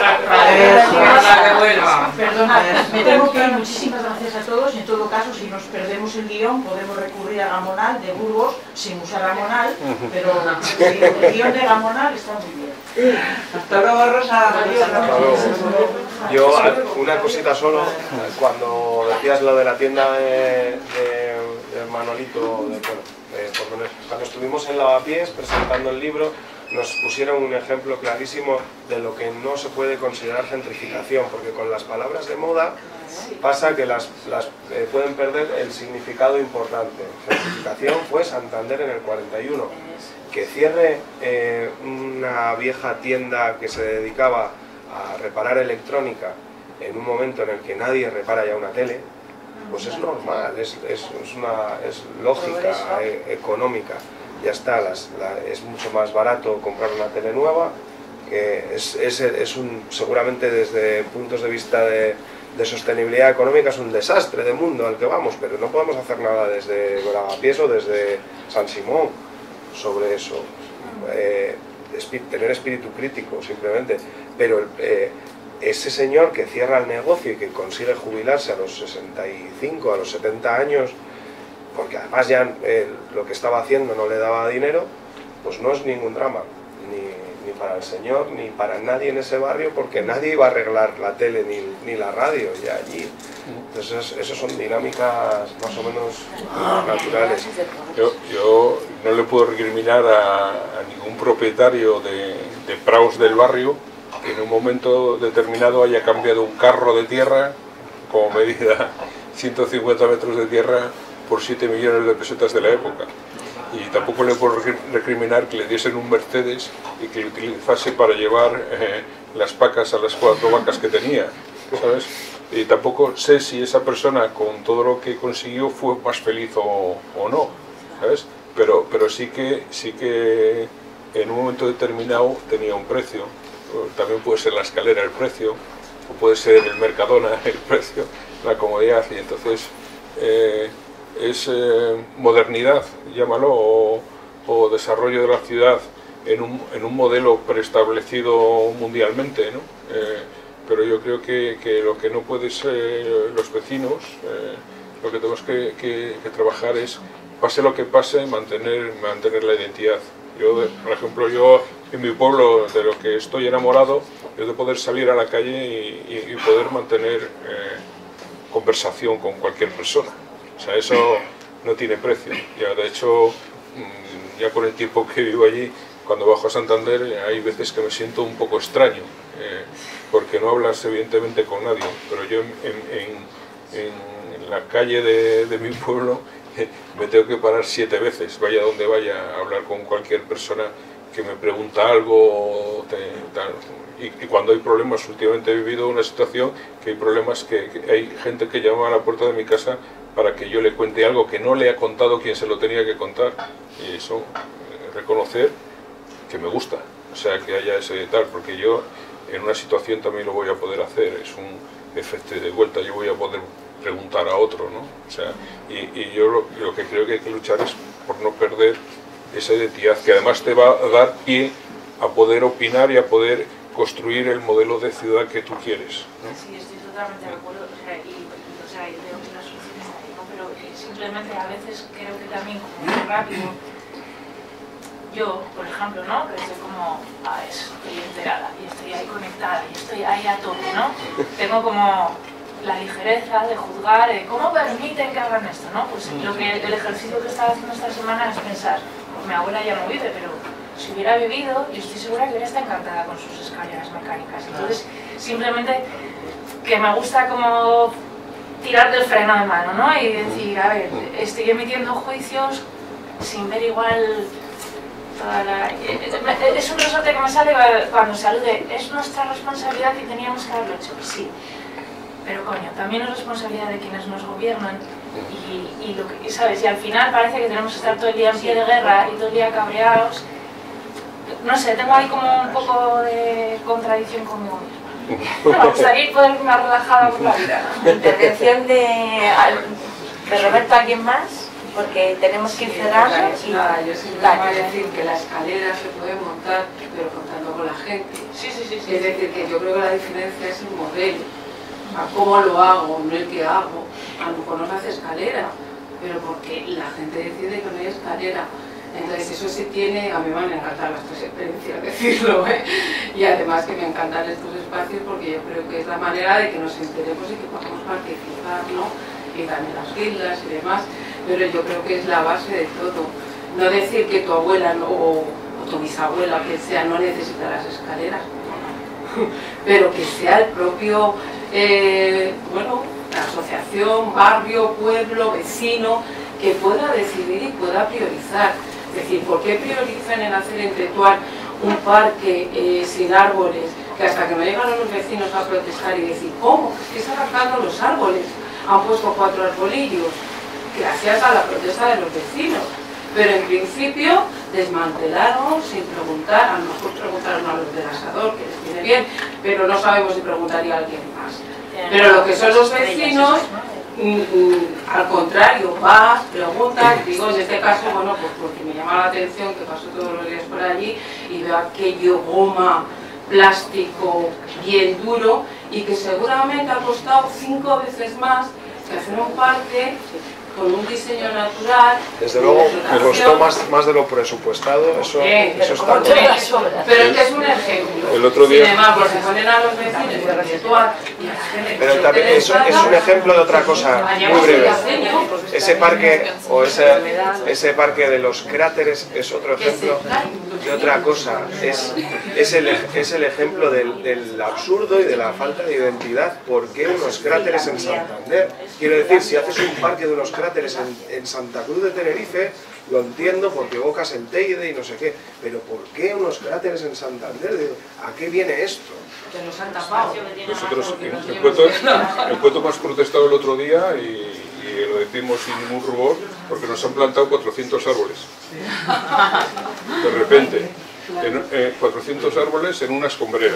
Martín. Perdona, me tengo que ir. Muchísimas gracias a todos. En todo caso, si nos perdemos el guión, podemos recurrir a Gamonal de Burgos sin usar Gamonal, pero el guión de Gamonal está muy bien. Hasta luego, Rosa. Hasta luego. Yo, una cosita solo, cuando decías lo de la tienda de, de, de Manolito, de, bueno, de Pormenor, cuando estuvimos en Lavapiés presentando el libro, nos pusieron un ejemplo clarísimo de lo que no se puede considerar gentrificación, porque con las palabras de moda pasa que las, las eh, pueden perder el significado importante. Gentrificación fue Santander en el cuarenta y uno, que cierre eh, una vieja tienda que se dedicaba a reparar electrónica en un momento en el que nadie repara ya una tele, pues es normal, es, es, es, una, es lógica, eh, económica, ya está, las, la, es mucho más barato comprar una tele nueva, que es, es, es un, seguramente desde puntos de vista de, de sostenibilidad económica es un desastre de mundo al que vamos, pero no podemos hacer nada desde Lavapiés o desde San Simón sobre eso. Eh, tener espíritu crítico simplemente, pero eh, ese señor que cierra el negocio y que consigue jubilarse a los sesenta y cinco, a los setenta años, porque además ya eh, lo que estaba haciendo no le daba dinero, pues no es ningún drama, ni, ni para el señor, ni para nadie en ese barrio, porque nadie iba a arreglar la tele ni, ni la radio ya allí. Entonces, esas son dinámicas más o menos naturales. Yo, yo no le puedo recriminar a, a ningún propietario de, de praos del barrio que en un momento determinado haya cambiado un carro de tierra como medida ciento cincuenta metros de tierra por siete millones de pesetas de la época. Y tampoco le puedo recriminar que le diesen un Mercedes y que lo utilizase para llevar eh, las pacas a las cuatro vacas que tenía, ¿sabes? Y tampoco sé si esa persona con todo lo que consiguió fue más feliz o, o no, ¿sabes? Pero, pero sí que, sí que en un momento determinado tenía un precio. También puede ser la escalera el precio, o puede ser el Mercadona el precio, la comodidad, y entonces eh, es eh, modernidad, llámalo, o, o desarrollo de la ciudad en un, en un modelo preestablecido mundialmente, ¿no? Eh, pero yo creo que, que lo que no puede ser los vecinos, eh, lo que tenemos que, que, que trabajar es, pase lo que pase, mantener, mantener la identidad. Yo, por ejemplo, yo en mi pueblo, de lo que estoy enamorado, es de poder salir a la calle y, y, y poder mantener eh, conversación con cualquier persona. O sea, eso no tiene precio. Ya, de hecho, ya con el tiempo que vivo allí, cuando bajo a Santander, hay veces que me siento un poco extraño, eh, porque no hablas evidentemente con nadie, pero yo en, en, en, en la calle de, de mi pueblo me tengo que parar siete veces, vaya donde vaya, a hablar con cualquier persona que me pregunta algo, te, tal. Y, y cuando hay problemas, últimamente he vivido una situación que hay problemas que, que hay gente que llama a la puerta de mi casa para que yo le cuente algo que no le ha contado quien se lo tenía que contar, y eso, eh, reconocer que me gusta, o sea, que haya ese tal, porque yo en una situación también lo voy a poder hacer, es un efecto de vuelta, yo voy a poder preguntar a otro, ¿no? O sea, y, y yo lo, lo que creo que hay que luchar es por no perder esa identidad, que además te va a dar pie a poder opinar y a poder construir el modelo de ciudad que tú quieres, ¿no? Sí, estoy totalmente de acuerdo, o sea, y, o sea, y veo que la solución está ahí, ¿no? Pero eh, simplemente a veces creo que también como muy rápido, yo, por ejemplo, ¿no? Que estoy como, ah, estoy enterada y estoy ahí conectada y estoy ahí a tope, ¿no? Tengo como la ligereza de juzgar, eh, ¿cómo permiten que hagan esto, no? Pues lo que, el ejercicio que estaba haciendo esta semana es pensar, pues mi abuela ya no vive, pero si hubiera vivido, yo estoy segura que hubiera estado encantada con sus escaleras mecánicas. Entonces, simplemente que me gusta como tirar del freno de mano, ¿no? Y decir, a ver, estoy emitiendo juicios sin ver igual toda la... Es un resorte que me sale cuando se alude, es nuestra responsabilidad y teníamos que haberlo hecho, sí. Pero coño, también es responsabilidad de quienes nos gobiernan y, y lo que, ¿sabes? Y al final parece que tenemos que estar todo el día en pie de guerra y todo el día cabreados. No sé, tengo ahí como un poco de contradicción conmigo misma. Me gustaría poder ir más relajada por la vida. Intervención de, de Roberto, ¿alguien más? Porque tenemos que ir cerrando. Sí, nada, yo siempre voy a decir que la escalera se puede montar, pero contando con la gente. Sí, sí, sí, sí. Es decir, que yo creo que la diferencia es el modelo. A cómo lo hago, no el que hago. A lo mejor no se hace escalera, pero porque la gente decide que no hay escalera. Entonces eso sí tiene, a mí me van a encantar las tres experiencias, decirlo, ¿eh? Y además que me encantan estos espacios porque yo creo que es la manera de que nos enteremos y que podamos participar, ¿no? Y también las guildas y demás, pero yo creo que es la base de todo. No decir que tu abuela no, o, o tu bisabuela, que sea, no necesita las escaleras, pero que sea el propio, eh, bueno, la asociación, barrio, pueblo, vecino, que pueda decidir y pueda priorizar. Es decir, ¿por qué priorizan en hacer en Tetuán un parque eh, sin árboles? Que hasta que no llegan los vecinos a protestar y decir, ¿cómo? Es que están arrancando los árboles. Han puesto cuatro arbolillos, gracias a la protesta de los vecinos. Pero en principio desmantelaron sin preguntar, a lo mejor preguntaron a los del asador, que les viene bien, pero no sabemos si preguntaría a alguien más. Pero lo que son los vecinos, mm, mm, al contrario, vas, preguntas, digo en este caso, bueno, pues porque me llama la atención que paso todos los días por allí y veo aquello goma, plástico, bien duro y que seguramente ha costado cinco veces más que hacer un parque con un diseño natural. Desde luego, me costó más, más de lo presupuestado, eso, Eh, eso pero, está claro. pero es que es un ejemplo. El otro día- Sin embargo, se ponen a los vecinos de redituar y a la gente Pero que también les es, es un ejemplo de otra cosa muy breve. Ese parque, o ese, ese parque de los cráteres es otro ejemplo de otra cosa. Es, es, el, es el ejemplo del, del absurdo y de la falta de identidad. ¿Por qué unos cráteres en Santander? Quiero decir, si haces un parque de unos cráteres en, en Santa Cruz de Tenerife, lo entiendo porque evocas el Teide y no sé qué, pero ¿por qué unos cráteres en Santander? Digo, ¿a qué viene esto? que nos han tapado. Nosotros en Cueto, en Cueto hemos protestado el otro día y, y lo decimos sin ningún rubor porque nos han plantado cuatrocientos árboles. De repente, en, eh, cuatrocientos árboles en una escombrera.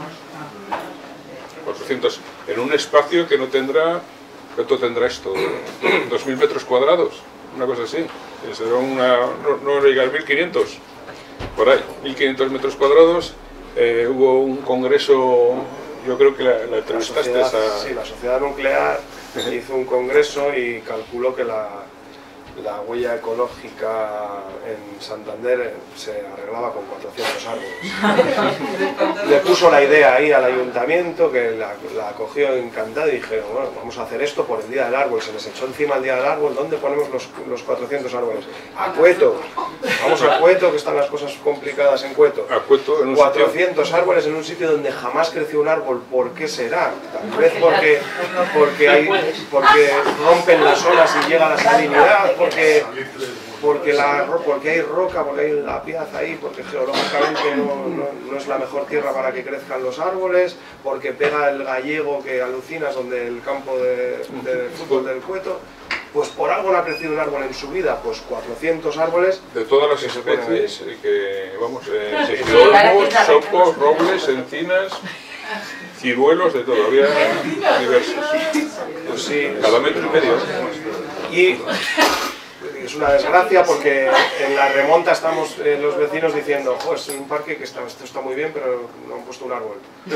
cuatrocientos en un espacio que no tendrá, ¿cuánto tendrá esto? ¿dos mil metros cuadrados? Una cosa así. Será una, no, no llega a mil quinientos, por ahí, mil quinientos metros cuadrados. Eh, hubo un congreso, yo creo que la, la entrevistaste La sociedad, a... sí, la sociedad nuclear hizo un congreso y calculó que la, la huella ecológica en Santander se arreglaba con cuatrocientos árboles. Le puso la idea ahí al ayuntamiento, que la, la acogió encantado y dijeron, bueno, vamos a hacer esto por el Día del Árbol. Se les echó encima el Día del Árbol. ¿Dónde ponemos los, los cuatrocientos árboles? A Cueto. Vamos a Cueto, que están las cosas complicadas en Cueto. A Cueto, en un cuatrocientos sitio... árboles en un sitio donde jamás creció un árbol. ¿Por qué será? Tal vez porque, porque, hay, porque rompen las olas y llega la salinidad, porque, porque, la, porque hay roca, porque hay la piazza ahí, porque geológicamente no, no, no es la mejor tierra para que crezcan los árboles, porque pega el gallego que alucinas donde el campo de, de fútbol del Cueto. Pues por algo no ha crecido un árbol en su vida, pues cuatrocientos árboles. De todas las especies, que vamos, eh, olmos, sopos, robles, encinas, ciruelos, de todo, había diversos. Pues sí, cada metro y medio. Y es una desgracia porque en la remonta estamos eh, los vecinos diciendo, jo, es un parque que está, esto está muy bien, pero no han puesto un árbol. Y,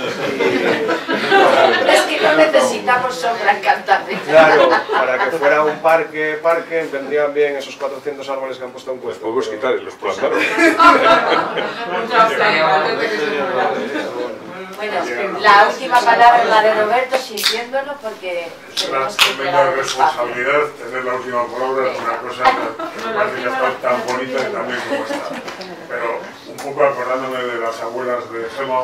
es que no necesitamos sombra en Cantabria. Claro, para que fuera un parque, parque, vendrían bien esos cuatrocientos árboles que han puesto en Cueto. Los podemos quitar y los plantaron. Bueno, la última palabra es la de Roberto, sintiéndolo, porque es una tremenda responsabilidad tener la última palabra en una cosa que me parece que está tan bonita y tan bien como está. Pero un poco acordándome de las abuelas de Gema,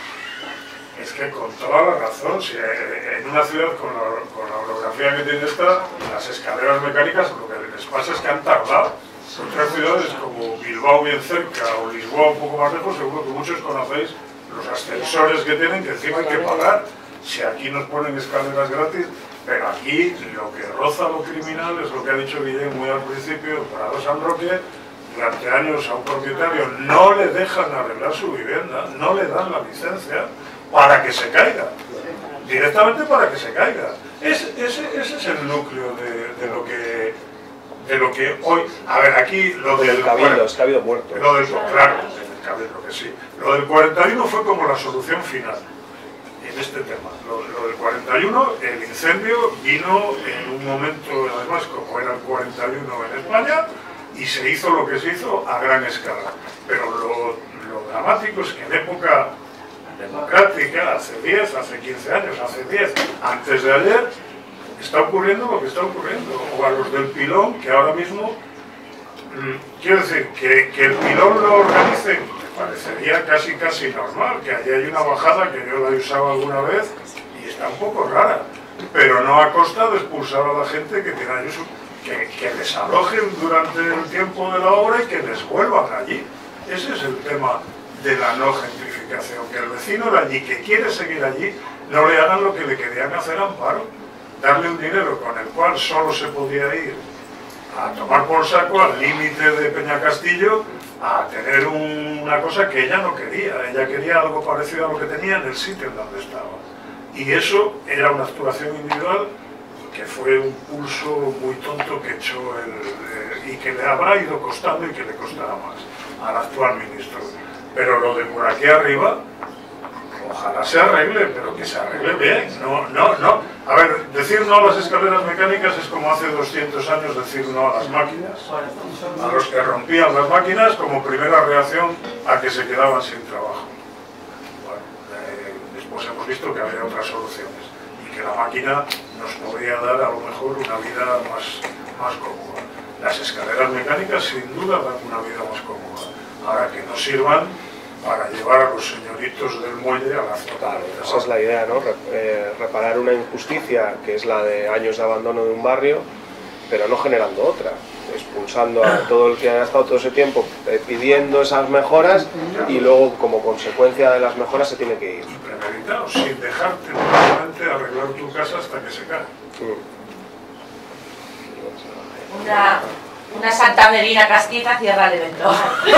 es que con toda la razón, si en una ciudad con la, con la orografía que tiene esta, las escaleras mecánicas lo que les pasa es que han tardado. Otras ciudades como Bilbao bien cerca o Lisboa un poco más lejos, seguro que muchos conocéis los ascensores que tienen, que encima hay que pagar. Si aquí nos ponen escaleras gratis, pero aquí lo que roza lo criminal es lo que ha dicho Guillén muy al principio. Prado San Roque, durante años a un propietario no le dejan arreglar su vivienda, no le dan la licencia para que se caiga, directamente para que se caiga. Es, ese, ese es el núcleo de, de lo que de lo que hoy... A ver, aquí lo del... Cabildo, bueno, es Cabildo muerto. Lo del, claro, el Cabildo que sí. Lo del cuarenta y uno fue como la solución final en este tema. Lo, lo del cuarenta y uno, el incendio vino en un momento, además, como era el cuarenta y uno en España, y se hizo lo que se hizo a gran escala. Pero lo, lo dramático es que en época democrática, hace diez, hace quince años, hace diez, antes de ayer, está ocurriendo lo que está ocurriendo. O a los del Pilón, que ahora mismo, mmm, quiero decir, que, que el Pilón lo organicen, me parecería casi casi normal, que allí hay una bajada que yo la he usado alguna vez y está un poco rara, pero no a costa de expulsar a la gente que tiene allí su, que, que desalojen durante el tiempo de la obra y que les vuelvan allí. Ese es el tema de la no gentrificación, que el vecino de allí que quiere seguir allí no le hagan lo que le querían hacer a Amparo, darle un dinero con el cual solo se podía ir a tomar por saco al límite de Peñacastillo, a tener un, una cosa que ella no quería. Ella quería algo parecido a lo que tenía en el sitio en donde estaba. Y eso era una actuación individual que fue un pulso muy tonto que echó el, eh, y que le habrá ido costando y que le costará más al actual ministro. Pero lo de por aquí arriba, ojalá se arregle, pero que se arregle bien. No, no, no. A ver, decir no a las escaleras mecánicas es como hace doscientos años decir no a las máquinas. A los que rompían las máquinas como primera reacción a que se quedaban sin trabajo. Bueno, eh, después hemos visto que había otras soluciones y que la máquina nos podría dar a lo mejor una vida más, más cómoda. Las escaleras mecánicas sin duda dan una vida más cómoda. Ahora que no sirvan para llevar a los señoritos del muelle a la zona. Esa es la idea, ¿no? Eh, reparar una injusticia que es la de años de abandono de un barrio, pero no generando otra, expulsando a todo el que ha estado todo ese tiempo pidiendo esas mejoras y luego como consecuencia de las mejoras se tiene que ir. Y premeditado, sin dejar temporalmente arreglar tu casa hasta que se cae. Una, una Santa Melina castiza cierra el evento.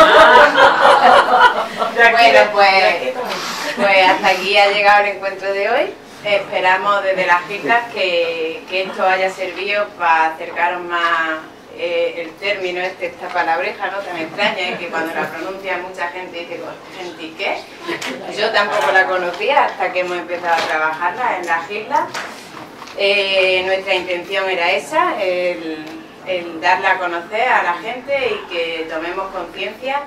Bueno, pues, pues hasta aquí ha llegado el encuentro de hoy. Esperamos desde las islas que, que esto haya servido para acercaros más eh, el término, este, esta palabreja, ¿no?, tan extraña, ¿eh?, que cuando la pronuncia mucha gente dice, ¿gente y qué? Yo tampoco la conocía hasta que hemos empezado a trabajarla en las islas. Eh, nuestra intención era esa, el, el darla a conocer a la gente y que tomemos conciencia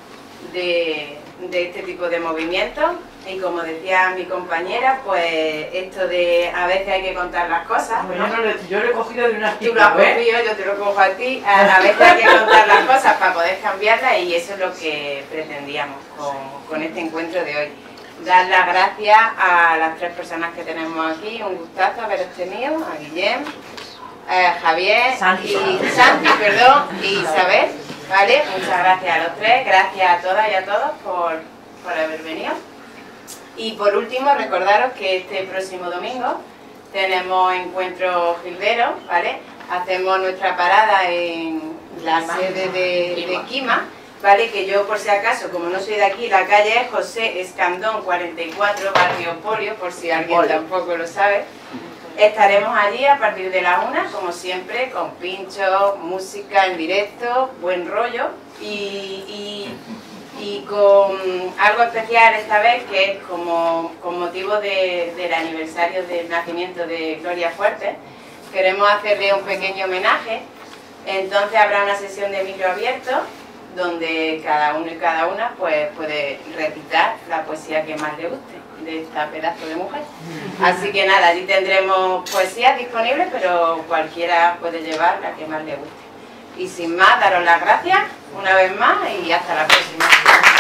de, de este tipo de movimientos. Y como decía mi compañera, pues esto de a veces hay que contar las cosas, ¿no? Yo, lo, yo lo he cogido de un artículo. Tú lo has cogido, yo te lo cojo a ti. A, a veces hay que contar las cosas para poder cambiarlas y eso es lo que pretendíamos con, con este encuentro de hoy. Dar las gracias a las tres personas que tenemos aquí, un gustazo haberos tenido, a Guillem, a Javier Santi. y Santi, perdón, y Isabel, ¿vale? Muchas gracias a los tres, gracias a todas y a todos por, por haber venido. Y por último, recordaros que este próximo domingo tenemos encuentro gildero, ¿vale? Hacemos nuestra parada en la sede de, de Quima, ¿vale? Que yo, por si acaso, como no soy de aquí, la calle es José Escandón cuarenta y cuatro, barrio Polio, por si alguien Polio. tampoco lo sabe. Estaremos allí a partir de la una, como siempre, con pinchos, música en directo, buen rollo y... y y con algo especial esta vez, que es como con motivo de, del aniversario del nacimiento de Gloria Fuertes, queremos hacerle un pequeño homenaje. Entonces habrá una sesión de micro abierto donde cada uno y cada una pues puede recitar la poesía que más le guste de esta pedazo de mujer. Así que nada, allí tendremos poesías disponibles, pero cualquiera puede llevar la que más le guste. Y sin más, daros las gracias una vez más y hasta la próxima.